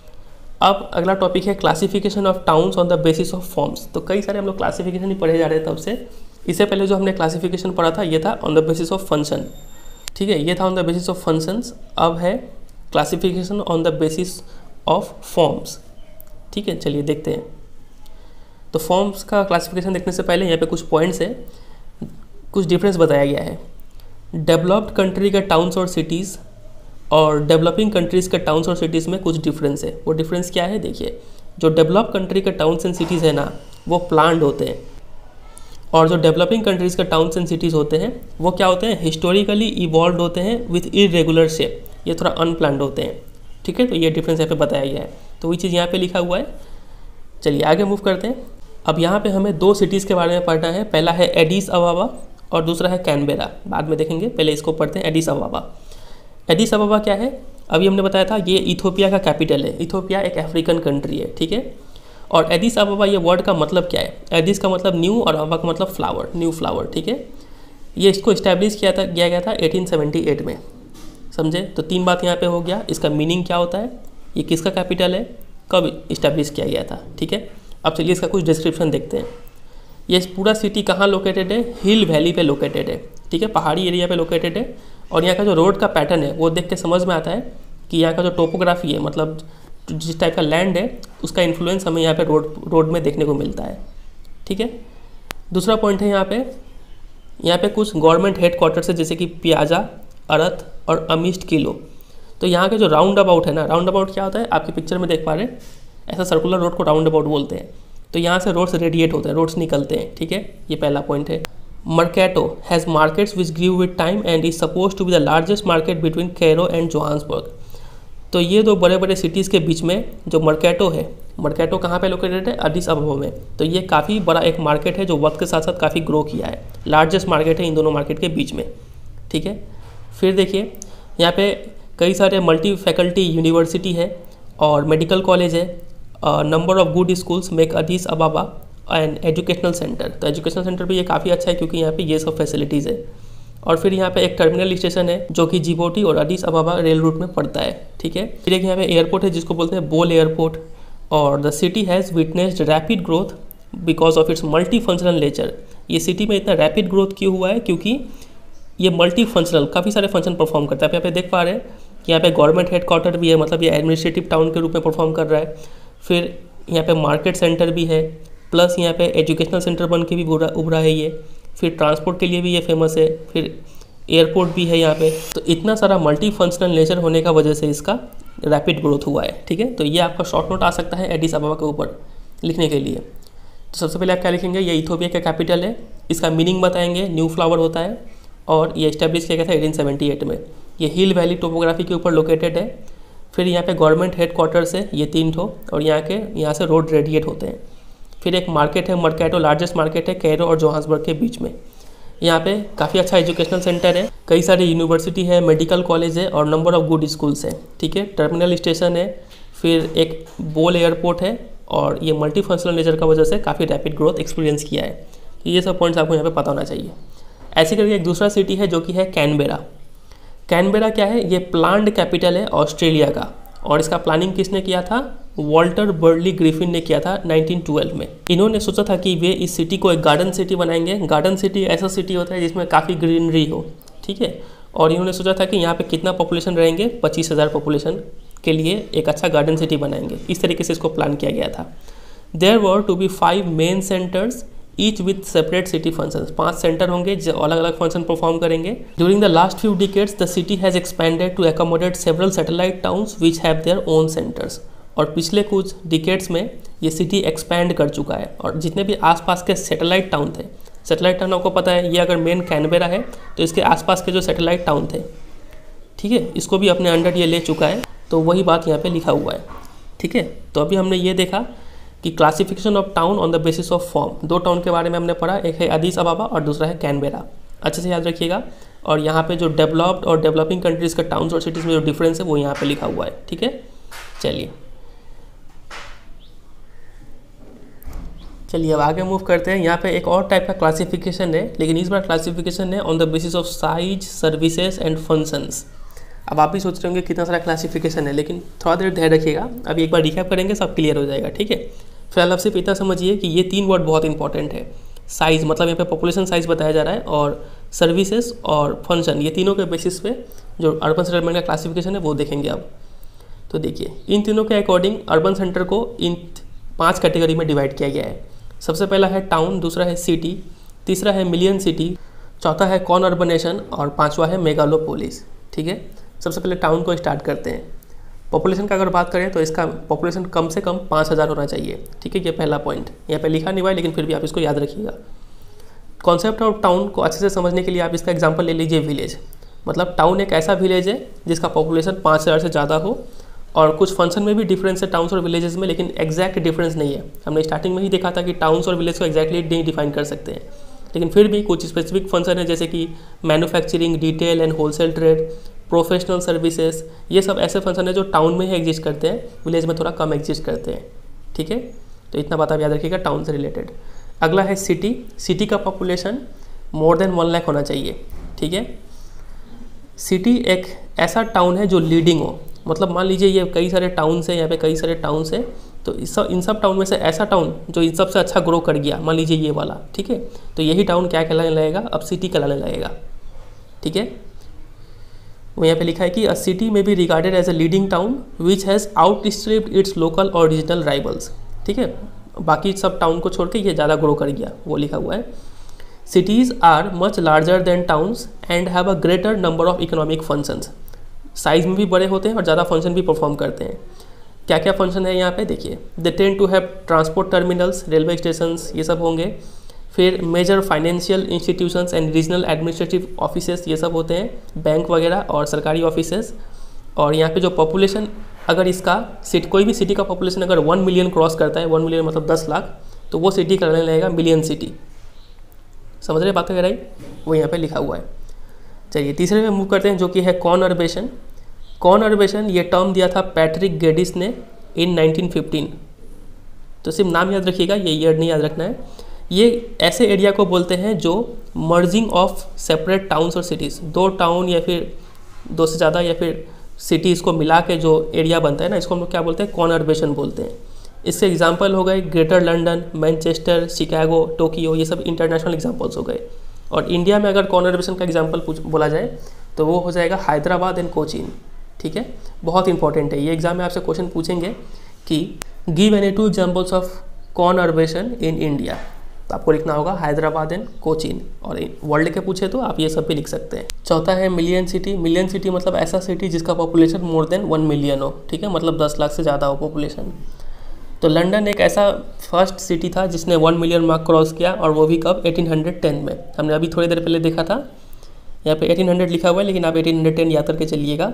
S1: अब अगला टॉपिक है classification of towns on the basis of forms. तो कई सारे हम लोग क्लासिफिकेशन ही पढ़े जा रहे थे तब से। इससे पहले जो हमने क्लासिफिकेशन पढ़ा था ये था on the basis of function, ठीक है, ये था on the basis of functions. अब है classification on the basis of forms, ठीक है। चलिए देखते हैं। तो फॉर्म्स का क्लासिफिकेशन देखने से पहले यहाँ पे कुछ पॉइंट्स है, कुछ डिफरेंस बताया गया है। डेवलप्ड कंट्री के टाउन्स और सिटीज़ और डेवलपिंग कंट्रीज़ के टाउन्स और सिटीज़ में कुछ डिफरेंस है। वो डिफरेंस क्या है देखिए, जो डेवलप कंट्री के टाउन्स एंड सिटीज़ है ना, वो प्लान्ड होते हैं, और जो डेवलपिंग कंट्रीज़ के टाउन्स एंड सिटीज़ होते हैं वो क्या होते हैं, हिस्टोरिकली इवॉल्व होते हैं विथ इरेगुलर शेप, ये थोड़ा अनप्लान्ड होते हैं, ठीक है। तो ये डिफरेंस यहाँ पे बताया गया है, तो वही चीज़ यहाँ पे लिखा हुआ है। चलिए आगे मूव करते हैं। अब यहाँ पे हमें दो सिटीज़ के बारे में पढ़ना है, पहला है एडिस अबाबा और दूसरा है कैनबेरा, बाद में देखेंगे, पहले इसको पढ़ते हैं। एडिस अबाबा, एडिस अबाबा क्या है, अभी हमने बताया था ये इथोपिया का कैपिटल है। इथोपिया एक अफ्रीकन कंट्री है, ठीक है। और एडिस अबाबा ये वर्ड का मतलब क्या है, एडिस का मतलब न्यू और अबाबा का मतलब फ्लावर, न्यू फ्लावर, ठीक है। ये इसको इस्टेब्लिश किया गया था 1878 में, समझे। तो तीन बात यहाँ पे हो गया, इसका मीनिंग क्या होता है, ये किसका कैपिटल है, कब इस्टेब्लिश किया गया था, ठीक है। अब चलिए इसका कुछ डिस्क्रिप्शन देखते हैं। ये पूरा सिटी कहाँ लोकेटेड है, हिल वैली पे लोकेटेड है, ठीक है, पहाड़ी एरिया पे लोकेटेड है। और यहाँ का जो रोड का पैटर्न है वो देख के समझ में आता है कि यहाँ का जो टोपोग्राफी है, मतलब जिस टाइप का लैंड है उसका इन्फ्लुएंस हमें यहाँ पे रोड में देखने को मिलता है, ठीक है। दूसरा पॉइंट है यहाँ पे कुछ गवर्नमेंट हेड क्वार्टर्स है, जैसे कि पियाजा, अरथ और अमिस्ट किलो। तो यहाँ के जो राउंड अबाउट है ना, राउंड अबाउट क्या होता है, आपकी पिक्चर में देख पा रहे हैं, ऐसा सर्कुलर रोड को राउंड अबाउट बोलते हैं। तो यहाँ से रोड्स रेडिएट होते हैं, रोड्स निकलते हैं, ठीक है, ये पहला पॉइंट है। Mercato has markets which grew with time and is suppose to be the largest market between Cairo and Johannesburg. तो ये दो बड़े बड़े सिटीज़ के बीच में जो मर्कैटो है, मर्कैटो कहाँ पे लोकेटेड है? अडिस अबबा में। तो ये काफ़ी बड़ा एक मार्केट है जो वक्त के साथ साथ काफ़ी ग्रो किया है, लार्जेस्ट मार्केट है इन दोनों मार्केट के बीच में, ठीक है। फिर देखिए यहाँ पे कई सारे मल्टी फैकल्टी यूनिवर्सिटी है और मेडिकल कॉलेज है। Number of good schools make Addis Ababa and educational centre. तो एजुकेशनल सेंटर भी ये काफ़ी अच्छा है क्योंकि यहाँ पे ये सब फैसिलिटीज़ है। और फिर यहाँ पे एक टर्मिनल स्टेशन है जो कि जिबोटी और अडिस अबाबा रेल रूट में पड़ता है, ठीक है। फिर एक यहाँ पे एयरपोर्ट है जिसको बोलते हैं बोल एयरपोर्ट। और the city has witnessed rapid growth because of its multi functional nature. ये सिटी में इतना रैपिड ग्रोथ क्यों हुआ है? क्योंकि ये मल्टी फंक्शनल काफ़ी सारे फंक्शन परफॉर्म करता है। यहाँ पे देख पा रहे हैं कि यहाँ पे गवर्नमेंट हेडक्वार्टर भी है, मतलब ये एडमिनिस्ट्रेटिव टाउन के रूप में परफॉर्म कर रहा है। फिर यहाँ पे मार्केट सेंटर भी है, प्लस यहाँ पे एजुकेशनल सेंटर बन के भी उभरा है ये। फिर ट्रांसपोर्ट के लिए भी ये फेमस है, फिर एयरपोर्ट भी है यहाँ पे। तो इतना सारा मल्टी फंक्शनल नेचर होने का वजह से इसका रैपिड ग्रोथ हुआ है, ठीक है। तो ये आपका शॉर्ट नोट आ सकता है एडिस अबाबा के ऊपर लिखने के लिए। तो सबसे पहले आप क्या लिखेंगे? ये इथोपिया का कैपिटल है, इसका मीनिंग बताएंगे, न्यू फ्लावर होता है और ये इस्टेब्लिश किया गया था 1878 में। ये हिल वैली टोपोग्राफी के ऊपर लोकेटेड है। फिर यहाँ पे गवर्नमेंट हेडक्वार्टर्स है ये 3 ठो और यहाँ से रोड रेडिएट होते हैं। फिर एक मार्केट है मर्कैटो, लार्जेस्ट मार्केट है कैरो और जोहान्सबर्ग के बीच में। यहाँ पे काफ़ी अच्छा एजुकेशनल सेंटर है, कई सारे यूनिवर्सिटी है, मेडिकल कॉलेज है और नंबर ऑफ गुड स्कूल्स है, ठीक है। टर्मिनल स्टेशन है, फिर एक बोल एयरपोर्ट है और ये मल्टी फंक्शनल नेचर का वजह से काफ़ी रैपिड ग्रोथ एक्सपीरियंस किया है। तो ये सब पॉइंट्स आपको यहाँ पे पता होना चाहिए। ऐसे करके एक दूसरा सिटी है जो कि है कैनबेरा। कैनबेरा क्या है? ये प्लान्ड कैपिटल है ऑस्ट्रेलिया का और इसका प्लानिंग किसने किया था? वॉल्टर बर्डली ग्रिफिन ने किया था 1912 में। इन्होंने सोचा था कि वे इस सिटी को एक गार्डन सिटी बनाएंगे। गार्डन सिटी ऐसा सिटी होता है जिसमें काफ़ी ग्रीनरी हो, ठीक है। और इन्होंने सोचा था कि यहाँ पे कितना पॉपुलेशन रहेंगे? 25,000 पॉपुलेशन के लिए एक अच्छा गार्डन सिटी बनाएंगे। इस तरीके से इसको प्लान किया गया था। There were to be 5 main centres each with separate city functions. 5 centre होंगे जो अलग अलग फंक्शन परफॉर्म करेंगे। During the last few decades the city has expanded to accommodate several satellite towns which have their own centres. और पिछले कुछ डिकेड्स में ये सिटी एक्सपैंड कर चुका है और जितने भी आसपास के सैटेलाइट टाउन थे, सैटेलाइट टाउन आपको पता है ये अगर मेन कैनबेरा है तो इसके आसपास के जो सैटेलाइट टाउन थे, ठीक है, इसको भी अपने अंडर ये ले चुका है। तो वही बात यहाँ पे लिखा हुआ है, ठीक है। तो अभी हमने ये देखा कि classification of town on the basis of form. 2 town के बारे में हमने पढ़ा, एक है अडिस अबाबा और दूसरा है कैनबेरा। अच्छे से याद रखिएगा। और यहाँ पे जो डेवलप्ड और डेवलपिंग कंट्रीज़ के टाउन्स और सिटीज़ में जो डिफरेंस है वो यहाँ पे लिखा हुआ है, ठीक है। चलिए अब आगे मूव करते हैं। यहाँ पे एक और टाइप का क्लासिफिकेशन है, लेकिन इस बार क्लासिफिकेशन है on the basis of size, services and functions. अब आप भी सोच रहे होंगे कितना सारा क्लासिफिकेशन है, लेकिन थोड़ा देर ध्यान रखिएगा। अभी एक बार रिकैप करेंगे, सब क्लियर हो जाएगा, ठीक है। फिलहाल आप सिर्फ इतना समझिए कि ये 3 वर्ड बहुत इंपॉर्टेंट है। साइज़ मतलब यहाँ पे पॉपुलेशन साइज़ बताया जा रहा है, और सर्विसेज और फंक्शन, ये तीनों के बेसिस पे जो अर्बन सेटलमेंट का क्लासिफिकेशन है वो देखेंगे अब। तो देखिए इन तीनों के अकॉर्डिंग अर्बन सेंटर को इन 5 कैटेगरी में डिवाइड किया गया है। सबसे पहला है टाउन, दूसरा है सिटी, तीसरा है मिलियन सिटी, चौथा है कॉन अर्बनेशन और 5वां है मेगालोपोलिस, ठीक है। सबसे पहले टाउन को स्टार्ट करते हैं। पॉपुलेशन का अगर बात करें तो इसका पॉपुलेशन कम से कम 5,000 होना चाहिए, ठीक है। ये पहला पॉइंट यहाँ पे लिखा नहीं हुआ है, लेकिन फिर भी आप इसको याद रखिएगा। कॉन्सेप्ट ऑफ टाउन को अच्छे से समझने के लिए आप इसका एग्जांपल ले लीजिए विलेज। मतलब टाउन एक ऐसा विलेज है जिसका पॉपुलेशन 5,000 से ज़्यादा हो, और कुछ फंक्शन में भी डिफरेंस है टाउन्स और विलेजेस में, लेकिन एग्जैक्ट डिफरेंस नहीं है। हमने स्टार्टिंग में ही देखा था कि टाउन्स और विलेज को एग्जैक्टली नहीं डिफाइन कर सकते हैं, लेकिन फिर भी कुछ स्पेसिफिक फंक्शन है जैसे कि manufacturing, retail and wholesale trade, professional services, ये सब ऐसे फंक्शन है जो टाउन में ही एग्जिस्ट करते हैं, विलेज में थोड़ा कम एग्जिस्ट करते हैं, ठीक है। तो इतना बात आप याद रखिएगा टाउन से रिलेटेड। अगला है सिटी। सिटी का पॉपुलेशन मोर देन 1 लाख होना चाहिए, ठीक है। सिटी एक ऐसा टाउन है जो लीडिंग हो, मतलब मान लीजिए ये कई सारे टाउन्स हैं, यहाँ पे कई सारे टाउन्स हैं, तो इन सब टाउन में से ऐसा टाउन जो इन सबसे अच्छा ग्रो कर गया, मान लीजिए ये वाला, ठीक है। तो यही टाउन क्या कहलाने लगेगा? अब सिटी कहलाने लगेगा, ठीक है। वो यहाँ पे लिखा है कि a city may be regarded as a leading town which has outstripped its local और रीजनल राइवल्स, ठीक है। बाकी सब टाउन को छोड़ के ये ज़्यादा ग्रो कर गया, वो लिखा हुआ है। Cities are much larger than towns and have a greater number of economic functions. Size में भी बड़े होते हैं और ज़्यादा फंक्शन भी परफॉर्म करते हैं। क्या क्या फंक्शन है यहाँ पे देखिए। They tend to have transport terminals, railway stations, ये सब होंगे। फिर major financial institutions and regional administrative offices, ये सब होते हैं, बैंक वगैरह और सरकारी ऑफिसेस। और यहाँ पे जो पॉपुलेशन, अगर इसका कोई भी सिटी का पॉपुलेशन अगर 1 मिलियन क्रॉस करता है, 1 मिलियन मतलब 10 लाख, तो वो सिटी करने लगेगा मिलियन सिटी। समझ रहे बात वगैरह ही, वो यहाँ पे लिखा हुआ है। चलिए तीसरे में मूव करते हैं, जो कि है कॉनर्बेशन। कॉनर्बेशन ये टर्म दिया था पैट्रिक गेडिस ने इन 1915। तो सिर्फ नाम याद रखिएगा, ये ईयर नहीं याद रखना है। ये ऐसे एरिया को बोलते हैं जो मर्जिंग ऑफ सेपरेट टाउन्स और सिटीज़, 2 टाउन या फिर 2 से ज़्यादा या फिर सिटीज़ को मिला के जो एरिया बनता है ना, इसको हम लोग क्या बोलते हैं, कॉनर्बेशन बोलते हैं। इससे एग्जांपल हो गए greater London, Manchester, Chicago, Tokyo, ये सब इंटरनेशनल एग्जांपल्स हो गए। और इंडिया में अगर कॉनर्बेशन का एग्जांपल बोला जाए तो वो हो जाएगा हैदराबाद एंड कोचीन। ठीक है, बहुत इंपॉर्टेंट है ये, एग्जाम में आपसे क्वेश्चन पूछेंगे कि give any 2 examples of conurbation in India, तो आपको लिखना होगा हैदराबाद एंड कोचीन। और वर्ल्ड के पूछे तो आप ये सब भी लिख सकते हैं। चौथा है मिलियन सिटी। मिलियन सिटी मतलब ऐसा सिटी जिसका पॉपुलेशन मोर देन 1 मिलियन हो। ठीक है, मतलब 10 लाख से ज़्यादा हो पॉपुलेशन। तो लंदन एक ऐसा फर्स्ट सिटी था जिसने 1 मिलियन मार्क क्रॉस किया, और वो भी कब, 1810 में। हमने अभी थोड़ी देर पहले देखा था, यहाँ पे 1800 लिखा हुआ है, लेकिन आप 1810 याद करके चलिएगा।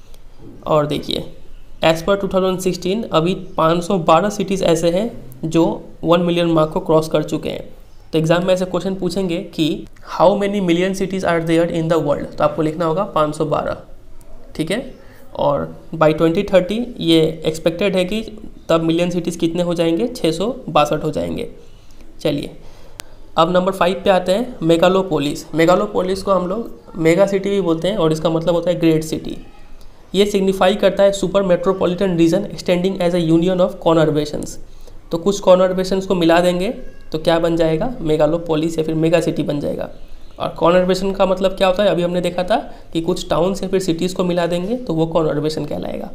S1: और देखिए एज़ पर 2016 अभी 512 सिटीज़ ऐसे हैं जो 1 मिलियन मार्क को क्रॉस कर चुके हैं। तो एग्जाम में ऐसे क्वेश्चन पूछेंगे कि how many million cities are there in the world, तो आपको लिखना होगा 512। ठीक है, और बाई 2030 ये एक्सपेक्टेड है कि तब मिलियन सिटीज़ कितने हो जाएंगे, 662 हो जाएंगे। चलिए अब नंबर 5 पे आते हैं, मेगालोपोलिस। मेगालोपोलिस को हम लोग मेगा सिटी भी बोलते हैं, और इसका मतलब होता है ग्रेट सिटी। ये सिग्निफाई करता है super metropolitan region extending as a union of conurbations. तो कुछ कॉनर्बेशंस को मिला देंगे तो क्या बन जाएगा, मेगालोपोलिस या फिर मेगा सिटी बन जाएगा। और कॉनर्बेशन का मतलब क्या होता है, अभी हमने देखा था कि कुछ टाउन्स या फिर सिटीज़ को मिला देंगे तो वो कॉनर्बेशन कहलाएगा।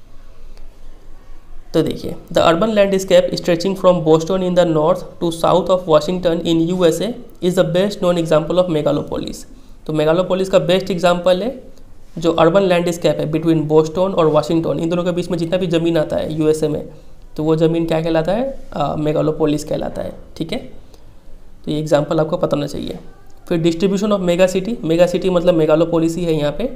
S1: तो देखिए the urban landscape stretching from Boston in the north to south of Washington in USA is the best known example of megalopolis. तो मेगालोपोलिस का बेस्ट एग्जाम्पल है जो अर्बन लैंडस्केप है बिटवीन बोस्टन और वाशिंगटन, इन दोनों के बीच में जितना भी ज़मीन आता है यूएसए में, तो वो ज़मीन क्या कहलाता है, मेगालोपोलिस कहलाता है। ठीक है, तो ये एग्जाम्पल आपको पता होना चाहिए। फिर डिस्ट्रीब्यूशन ऑफ मेगा सिटी मतलब मेगालोपोलिस ही है यहाँ पे।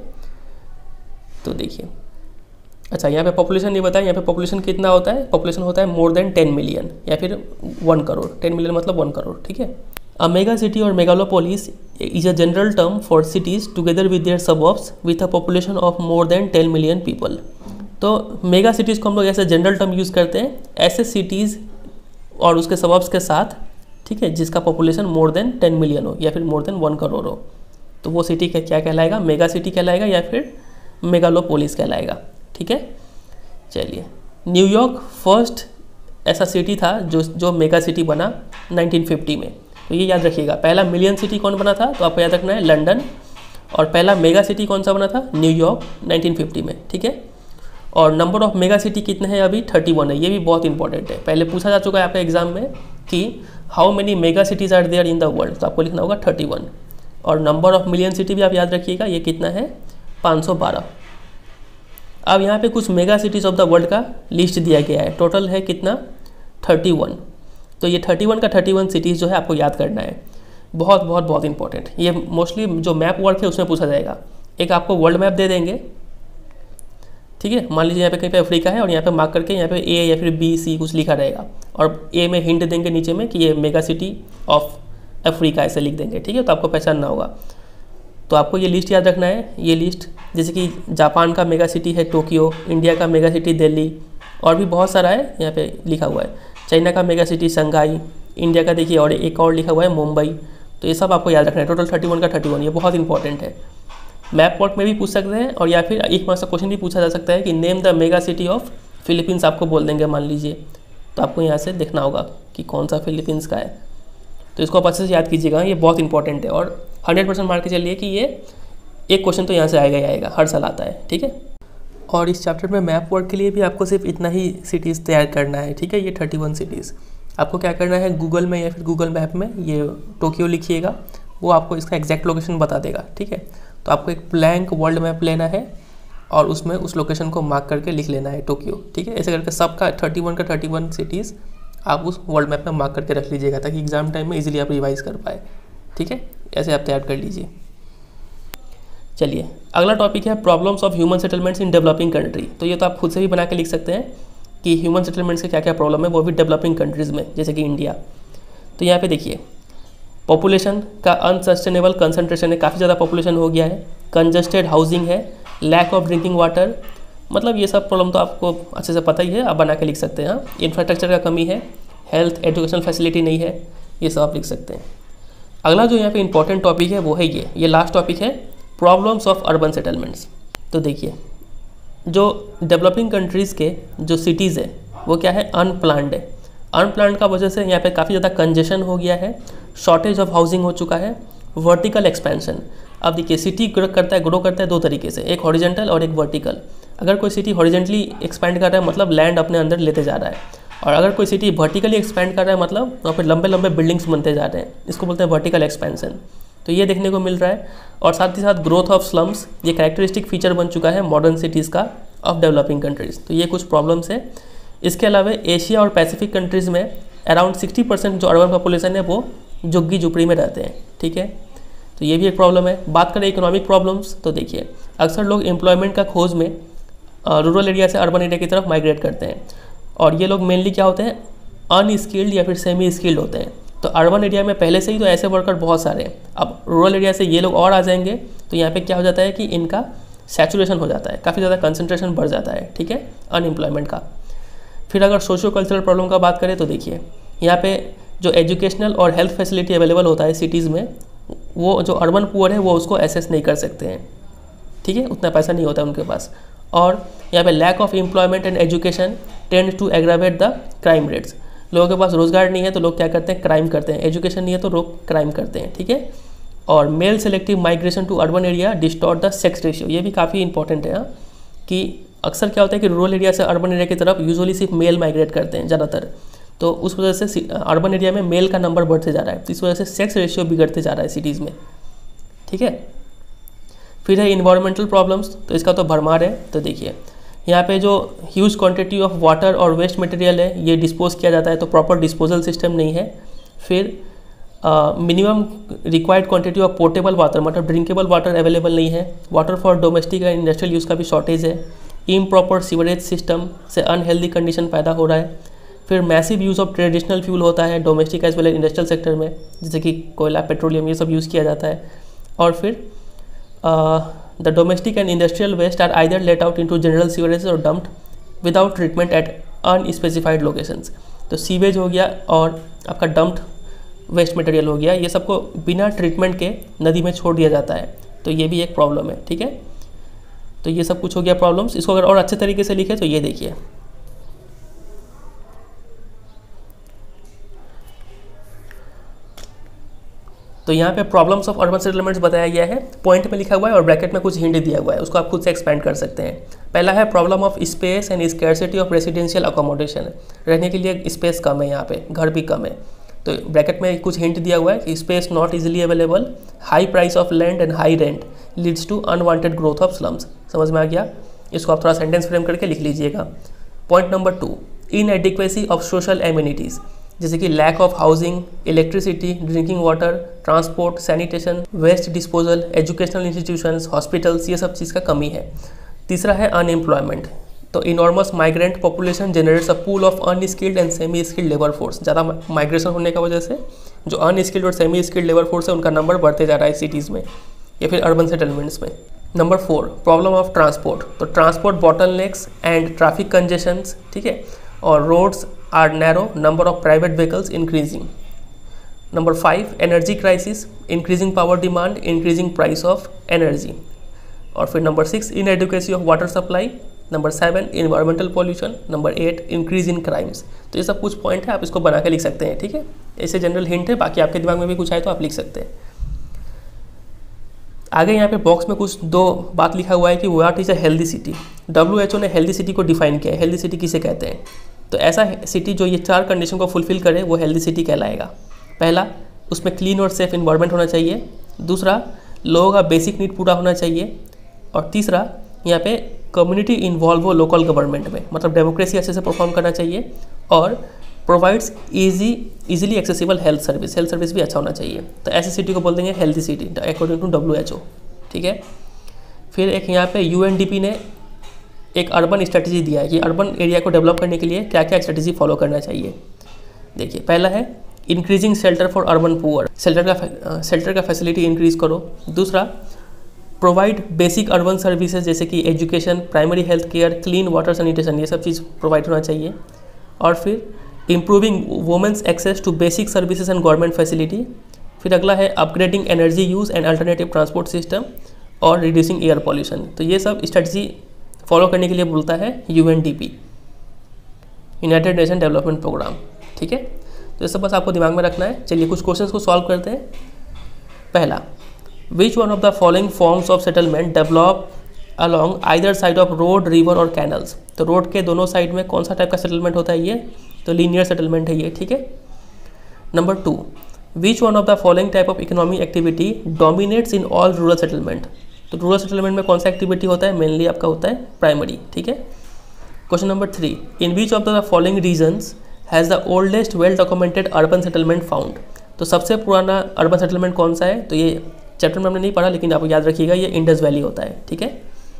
S1: तो देखिए अच्छा, यहाँ पे पॉपुलेशन नहीं बताया, यहाँ पे पॉपुलेशन कितना होता है, पॉपुलेशन होता है मोर देन 10 मिलियन या फिर 1 करोड़। 10 मिलियन मतलब 1 करोड़। ठीक है, अ मेगा सिटी और megalopolis is a general term for cities together with their suburbs with a population of more than 10 million people. तो मेगा सिटीज़ को हम लोग ऐसे जनरल टर्म यूज़ करते हैं ऐसे सिटीज़ और उसके सबअर्ब्स के साथ, ठीक है, जिसका पॉपुलेशन मोर देन 10 मिलियन हो या फिर मोर देन 1 करोड़ हो, तो वो सिटी का क्या कहलाएगा, मेगा सिटी कहलाएगा या फिर मेगालोपोलिस कहलाएगा। ठीक है, चलिए न्यूयॉर्क फर्स्ट ऐसा सिटी था जो मेगा सिटी बना 1950 में। तो ये याद रखिएगा, पहला मिलियन सिटी कौन बना था, तो आपको याद रखना है लंदन, और पहला मेगा सिटी कौन सा बना था, न्यूयॉर्क 1950 में। ठीक है, और नंबर ऑफ मेगा सिटी कितने हैं अभी, 31 है। ये भी बहुत इंपॉर्टेंट है, पहले पूछा जा चुका है आपके एग्जाम में कि how many mega cities are there in the world, तो आपको लिखना होगा 31। और नंबर ऑफ मिलियन सिटी भी आप याद रखिएगा, ये कितना है, 512। अब यहाँ पे कुछ mega cities of the world का लिस्ट दिया गया है, टोटल है कितना, 31। तो ये 31 का 31 सिटीज़ जो है आपको याद करना है, बहुत बहुत बहुत इंपॉर्टेंट। ये मोस्टली जो मैप वर्क है उसमें पूछा जाएगा। एक आपको वर्ल्ड मैप दे देंगे, ठीक है, मान लीजिए यहाँ पे कहीं पे अफ्रीका है और यहाँ पे मार्क करके यहाँ पे ए या फिर बी सी कुछ लिखा रहेगा, और ए में हिंट देंगे नीचे में कि ये मेगा सिटी ऑफ अफ्रीका ऐसे लिख देंगे। ठीक है, तो आपको पहचानना होगा। तो आपको ये लिस्ट याद रखना है। ये लिस्ट जैसे कि जापान का मेगा सिटी है टोक्यो, इंडिया का मेगा सिटी दिल्ली, और भी बहुत सारा है यहाँ पे लिखा हुआ है। चाइना का मेगा सिटी शंघाई, इंडिया का देखिए और एक और लिखा हुआ है मुंबई। तो ये सब आपको याद रखना है, टोटल 31 का 31, ये बहुत इंपॉर्टेंट है। मैप वर्क में भी पूछ सकते हैं, और या फिर एक मार्क्स का क्वेश्चन भी पूछा जा सकता है कि name the mega city of Philippines, आपको बोल देंगे मान लीजिए, तो आपको यहाँ से देखना होगा कि कौन सा फिलीपींस का है। तो इसको आप अच्छे से याद कीजिएगा, ये बहुत इंपॉर्टेंट है, और 100% मार्क के चलिए कि ये एक क्वेश्चन तो यहाँ से आएगा ही आएगा, हर साल आता है। ठीक है, और इस चैप्टर में मैप वर्क के लिए भी आपको सिर्फ इतना ही सिटीज़ तैयार करना है। ठीक है, ये 31 सिटीज़ आपको क्या करना है, गूगल में या फिर गूगल मैप में ये टोक्यो लिखिएगा, वो आपको इसका एग्जैक्ट लोकेशन बता देगा। ठीक है, तो आपको एक ब्लैंक वर्ल्ड मैप लेना है और उसमें उस लोकेशन को मार्क करके लिख लेना है टोक्यो। ठीक है, ऐसे करके सबका 31 का 31 सिटीज़ आप उस वर्ल्ड मैप में मार्क करके रख लीजिएगा ताकि एग्जाम टाइम में इजीली आप रिवाइज कर पाए। ठीक है, ऐसे आप तैयार कर लीजिए। चलिए अगला टॉपिक है problems of human settlements in developing country. तो ये तो आप खुद से भी बना के लिख सकते हैं कि ह्यूमन सेटलमेंट्स के क्या क्या प्रॉब्लम है, वो भी डेवलपिंग कंट्रीज़ में, जैसे कि इंडिया। तो यहाँ पे देखिए पॉपुलेशन का अनसस्टेनेबल कंसंट्रेशन है, काफ़ी ज़्यादा पॉपुलेशन हो गया है, कंजस्टेड हाउसिंग है, लैक ऑफ ड्रिंकिंग वाटर, मतलब ये सब प्रॉब्लम तो आपको अच्छे से पता ही है, आप बना के लिख सकते हैं। हाँ, इंफ्रास्ट्रक्चर का कमी है, हेल्थ एजुकेशनल फैसिलिटी नहीं है, ये सब आप लिख सकते हैं। अगला जो यहाँ पे इंपॉर्टेंट टॉपिक है वो है ये लास्ट टॉपिक है प्रॉब्लम्स ऑफ अर्बन सेटलमेंट्स। तो देखिए जो डेवलपिंग कंट्रीज़ के जो सिटीज़ है वो क्या है, अनप्लान्ड है। अनप्लान्ड का वजह से यहाँ पे काफ़ी ज़्यादा कंजेशन हो गया है, शॉर्टेज ऑफ हाउसिंग हो चुका है, वर्टिकल एक्सपेंशन। अब देखिए सिटी ग्रो करता है दो तरीके से, एक हॉरिजेंटल और एक वर्टिकल। अगर कोई सिटी हॉरिजेंटली एक्सपैंड कर रहा है मतलब लैंड अपने अंदर लेते जा रहा है, और अगर कोई सिटी वर्टिकली एक्सपैंड कर रहा है मतलब वहाँ पर लंबे लंबे बिल्डिंग्स बनते जा रहे हैं, इसको बोलते हैं वर्टिकल एक्सपेंशन। तो ये देखने को मिल रहा है। और साथ ही साथ ग्रोथ ऑफ स्लम्स, ये कैरेक्टरिस्टिक फीचर बन चुका है मॉडर्न सिटीज़ का ऑफ डेवलपिंग कंट्रीज़। तो ये कुछ प्रॉब्लम्स है। इसके अलावा एशिया और पैसिफिक कंट्रीज़ में अराउंड 60% जो अर्बन पॉपुलेशन है वो झुग्गी झुपड़ी में रहते हैं। ठीक है, तो ये भी एक प्रॉब्लम है। बात करें इकोनॉमिक प्रॉब्लम्स, तो देखिए अक्सर लोग एम्प्लॉयमेंट का खोज में रूरल एरिया से अर्बन एरिया की तरफ माइग्रेट करते हैं, और ये लोग मेनली क्या होते हैं, अनस्किल्ड या फिर सेमी स्किल्ड होते हैं। तो अर्बन एरिया में पहले से ही तो ऐसे वर्कर बहुत सारे हैं, अब रूरल एरिया से ये लोग और आ जाएंगे तो यहाँ पे क्या हो जाता है कि इनका सैचुरेशन हो जाता है, काफ़ी ज़्यादा कंसंट्रेशन बढ़ जाता है। ठीक है, अनएम्प्लॉयमेंट का। फिर अगर सोशियो कल्चरल प्रॉब्लम का बात करें तो देखिए यहाँ पे जो एजुकेशनल और हेल्थ फैसिलिटी अवेलेबल होता है सिटीज़ में, वो जो अर्बन पुअर है वो उसको एसेस नहीं कर सकते हैं। ठीक है, उतना पैसा नहीं होता है उनके पास। और यहाँ पे lack of employment and education tend to aggravate the crime rates. लोगों के पास रोजगार नहीं है तो लोग क्या करते हैं, क्राइम करते हैं। एजुकेशन नहीं है तो लोग क्राइम करते हैं। ठीक है, और male selective migration to urban area distort the sex ratio, ये भी काफ़ी इंपॉर्टेंट है। हाँ, कि अक्सर क्या होता है कि रूरल एरिया से अर्बन एरिया की तरफ यूजुअली सिर्फ मेल माइग्रेट करते हैं ज़्यादातर, तो उस वजह से अर्बन एरिया में मेल का नंबर बढ़ते जा रहा है, तो इस वजह से सेक्स रेशियो बिगड़ते जा रहा है सिटीज़ में। ठीक है, फिर है इन्वायरमेंटल प्रॉब्लम्स, तो इसका तो भरमार है। तो देखिए यहाँ पे जो ह्यूज क्वांटिटी ऑफ वाटर और वेस्ट मटेरियल है ये डिस्पोज किया जाता है, तो प्रॉपर डिस्पोजल सिस्टम नहीं है। फिर minimum required quantity of portable water, मतलब ड्रिंकेबल वाटर अवेलेबल नहीं है। Water for domestic and industrial use का भी शॉर्टेज है। इम्प्रॉपर सीवरेज सिस्टम से अनहेल्दी कंडीशन पैदा हो रहा है। फिर massive use of traditional fuel होता है domestic as well as industrial sector में, जैसे कि कोयला, पेट्रोलियम, ये सब यूज़ किया जाता है। और फिर the domestic and industrial waste are either let out into general sewerage और dumped without treatment at unspecified locations. तो सीवेज हो गया और आपका डम्प्ड वेस्ट मटेरियल हो गया, ये सबको बिना ट्रीटमेंट के नदी में छोड़ दिया जाता है, तो ये भी एक प्रॉब्लम है। ठीक है, तो ये सब कुछ हो गया प्रॉब्लम्स। इसको अगर और अच्छे तरीके से लिखे तो ये देखिए तो यहाँ पे प्रॉब्लम्स ऑफ अर्बन सेटलमेंट्स बताया गया है, पॉइंट में लिखा हुआ है और ब्रैकेट में कुछ हिंट दिया हुआ है, उसको आप खुद से एक्सपेंड कर सकते हैं। पहला है problem of space and scarcity of residential accommodation, रहने के लिए स्पेस कम है, यहाँ पे घर भी कम है। तो ब्रैकेट में कुछ हिंट दिया हुआ है कि space not easily available, high price of land and high rent leads to unwanted growth of slums. समझ में आ गया? इसको आप थोड़ा सेंटेंस फ्रेम करके लिख लीजिएगा। Point number 2, inadequacy of social amenities, जैसे कि lack of housing, electricity, drinking water, transport, sanitation, waste disposal, educational institutions, hospitals, ये सब चीज़ का कमी है। तीसरा है अनएम्प्लॉयमेंट, तो enormous migrant population generates a pool of unskilled and semi skilled labour force. ज़्यादा माइग्रेशन होने की वजह से जो अनस्किल्ड और सेमी स्किल्ड लेबर फोर्स है उनका नंबर बढ़ते जा रहा है सिटीज़ में या फिर अर्बन सेटलमेंट्स में। नंबर 4, प्रॉब्लम ऑफ ट्रांसपोर्ट, तो transport bottlenecks and traffic congestions, ठीक है, और roads are narrow, number of private vehicles increasing. Number 5, energy crisis, increasing power demand, increasing price of energy. और फिर number 6, inadequacy of water supply. Number 7, environmental pollution. Number 8, increase in crimes. तो ये सब कुछ पॉइंट है, आप इसको बना के लिख सकते हैं, ठीक है। ऐसे जनरल हिंट है, बाकी आपके दिमाग में भी कुछ आए तो आप लिख सकते हैं। आगे यहाँ पे बॉक्स में कुछ 2 बात लिखा हुआ है कि what is a healthy city. WHO ने हेल्दी सिटी को डिफाइन किया है। हेल्दी सिटी किसे कहते हैं? तो ऐसा सिटी जो ये 4 कंडीशन को फुलफिल करे वो हेल्दी सिटी कहलाएगा। पहला, उसमें क्लीन और सेफ इन्वायरमेंट होना चाहिए। दूसरा, लोगों का बेसिक नीड पूरा होना चाहिए। और तीसरा, यहाँ पे कम्युनिटी इन्वॉल्व हो लोकल गवर्नमेंट में, मतलब डेमोक्रेसी अच्छे से परफॉर्म करना चाहिए। और provides easily accessible health service भी अच्छा होना चाहिए। तो ऐसी सिटी को बोल देंगे healthy city according to WHO, ठीक है। फिर एक यहाँ पे UNDP ने एक अर्बन स्ट्रेटजी दिया है कि अर्बन एरिया को डेवलप करने के लिए क्या क्या स्ट्रेटजी फॉलो करना चाहिए। देखिए, पहला है increasing shelter for urban poor, shelter का फैसिलिटी इंक्रीज़ करो। दूसरा, प्रोवाइड बेसिक अर्बन सर्विसेज जैसे कि education, primary health care, clean water, sanitation, ये सब चीज़ प्रोवाइड होना चाहिए। और फिर improving women's access to basic services and government facility. फिर अगला है upgrading energy use and alternative transport system और रिड्यूसिंग एयर पॉल्यूशन। तो ये सब स्ट्रेटजी फॉलो करने के लिए बोलता है UNDP, United Nation Development Programme, ठीक है। तो ये सब बस आपको दिमाग में रखना है। चलिए कुछ क्वेश्चंस को सॉल्व करते हैं। पहला, which one of the following forms of settlement develop along either side of road, river और कैनल्स। तो रोड के दोनों साइड में कौन सा टाइप का सेटलमेंट होता है ये, तो लीनियर सेटलमेंट है ये, ठीक है। Number 2, which one of the following type of economic activity dominates in all rural settlement. तो रूरल सेटलमेंट में कौन सा एक्टिविटी होता है, मेनली आपका होता है प्राइमरी, ठीक है। Question number 3, in which of the following regions has the oldest well documented urban settlement found. तो सबसे पुराना अर्बन सेटलमेंट कौन सा है, तो ये चैप्टर में हमने नहीं पढ़ा लेकिन आप याद रखिएगा, ये इंडस वैली होता है, ठीक है।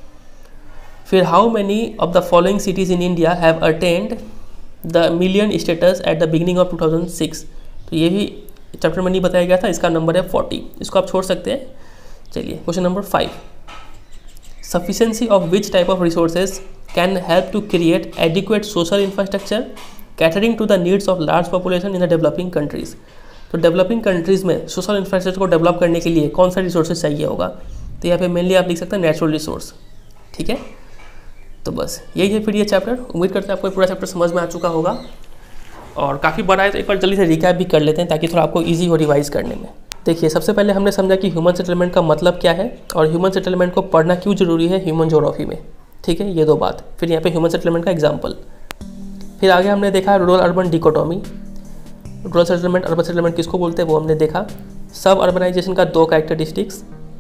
S1: फिर how many of the following cities in India have attend the million status at the beginning of 2006। तो ये भी चैप्टर में नहीं बताया गया था, इसका नंबर है 40, इसको आप छोड़ सकते हैं। चलिए question number 5, sufficiency of which type of resources can help to create adequate social infrastructure catering to the needs of large population in the developing countries. तो डेवलपिंग कंट्रीज़ में सोशल इंफ्रास्ट्रक्चर को डेवलप करने के लिए कौन सा रिसोर्सेज चाहिए होगा, तो यहाँ पे मेनली आप लिख सकते हैं नेचुरल रिसोर्स, ठीक है। तो बस यही है फिर ये चैप्टर। उम्मीद करते हैं आपको पूरा चैप्टर समझ में आ चुका होगा और काफ़ी बड़ा है, तो एक बार जल्दी से रिकैप भी कर लेते हैं ताकि थोड़ा आपको ईजी हो रिवाइज करने में। देखिए, सबसे पहले हमने समझा कि ह्यूमन सेटलमेंट का मतलब क्या है और ह्यूमन सेटलमेंट को पढ़ना क्यों जरूरी है ह्यूमन ज्योग्राफी में, ठीक है, ये 2 बात। फिर यहाँ पे ह्यूमन सेटलमेंट का एग्जाम्पल। फिर आगे हमने देखा rural urban dichotomy, rural settlement urban settlement किसको बोलते हैं वो हमने देखा। सब अर्बनाइजेशन का 2 कैरेक्टरिस्टिक्स।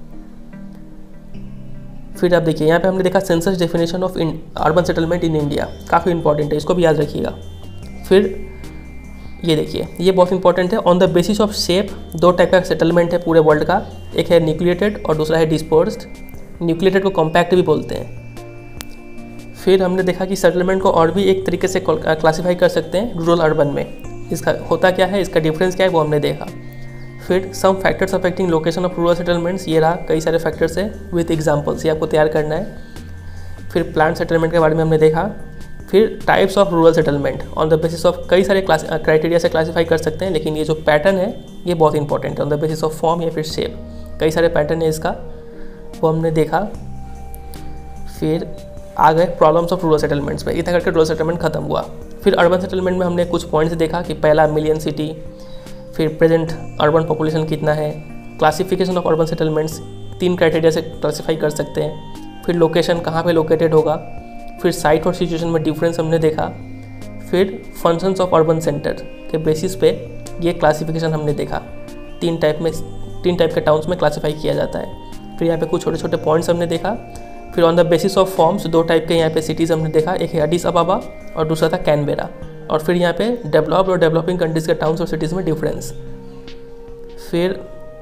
S1: फिर आप देखिए यहाँ पे हमने देखा census definition of urban settlement in India, काफ़ी इंपॉर्टेंट है, इसको भी याद रखिएगा। फिर ये देखिए, ये बहुत इंपॉर्टेंट है, on the basis of shape 2 type का सेटलमेंट है पूरे वर्ल्ड का, एक है न्यूक्लिएटेड और दूसरा है डिस्पर्स्ड। न्यूक्लिएटेड को कॉम्पैक्ट भी बोलते हैं। फिर हमने देखा कि सेटलमेंट को और भी एक तरीके से क्लासीफाई कर सकते हैं रूरल अर्बन में, इसका होता क्या है, इसका डिफरेंस क्या है वो हमने देखा। फिर some factors affecting location of rural settlements, ये रहा कई सारे फैक्टर्स है विथ एग्जांपल्स, ये आपको तैयार करना है। फिर प्लांट सेटलमेंट के बारे में हमने देखा। फिर types of rural settlement on the basis of कई सारे क्राइटेरिया से क्लासीफाई कर सकते हैं, लेकिन ये जो पैटर्न है ये बहुत इंपॉर्टेंट है, on the basis of form या फिर शेप, कई सारे पैटर्न है इसका, वो हमने देखा। फिर आ गए प्रॉब्लम्स ऑफ रूरल सेटलमेंट्स में, इतना करके रूरल सेटलमेंट खत्म हुआ। फिर अर्बन सेटलमेंट में हमने कुछ पॉइंट्स देखा कि पहला मिलियन सिटी, फिर प्रेजेंट अर्बन पॉपुलेशन कितना है, classification of urban settlements 3 criteria से क्लासीफाई कर सकते हैं। फिर लोकेशन कहाँ पे लोकेटेड होगा, फिर साइट और सिचुएशन में डिफरेंस हमने देखा। फिर फंक्शंस ऑफ अर्बन सेंटर के बेसिस पे ये क्लासिफिकेशन हमने देखा, 3 टाइप के टाउन्स में क्लासीफाई किया जाता है। फिर यहाँ पे कुछ छोटे छोटे पॉइंट्स हमने देखा। फिर on the basis of forms 2 type के यहाँ पे सिटीज़ हमने देखा, एक है एडिस अबाबा और दूसरा था कैनबेरा। और फिर यहाँ पे डेवलप्ड और डेवलपिंग कंट्रीज़ के टाउन्स और सिटीज़ में डिफरेंस। फिर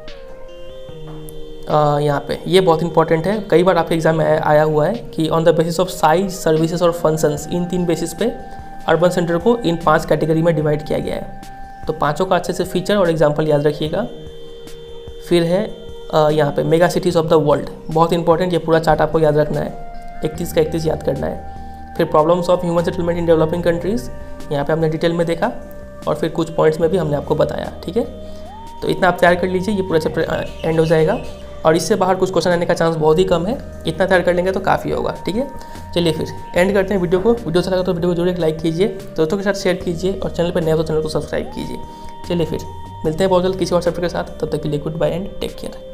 S1: यहाँ पे ये बहुत इंपॉर्टेंट है, कई बार आपके एग्जाम में आया हुआ है कि on the basis of size, services और फंक्शंस, इन 3 बेसिस पे अर्बन सेंटर को इन 5 कैटेगरी में डिवाइड किया गया है। तो पाँचों का अच्छे से फीचर और एग्जाम्पल याद रखिएगा। फिर है यहाँ पे mega cities of the world, बहुत इंपॉर्टेंट, ये पूरा चार्ट आपको याद रखना है, 31 का 31 याद करना है। फिर problems of human settlement in developing countries, यहाँ पे हमने डिटेल में देखा और फिर कुछ पॉइंट्स में भी हमने आपको बताया, ठीक है। तो इतना आप तैयार कर लीजिए, ये पूरा चैप्टर एंड हो जाएगा और इससे बाहर कुछ क्वेश्चन आने का चांस बहुत ही कम है, इतना तैयार कर लेंगे तो काफ़ी होगा, ठीक है। चलिए फिर एंड करते हैं वीडियो को। वीडियो अच्छा लगा तो वीडियो को जरूर एक लाइक कीजिए, दोस्तों के साथ शेयर कीजिए और चैनल पर नए हो तो चैनल को सब्सक्राइब कीजिए। चलिए फिर मिलते हैं बहुत जल्द किसी और चैप्टर के साथ, तब तक के लिए goodbye and take care.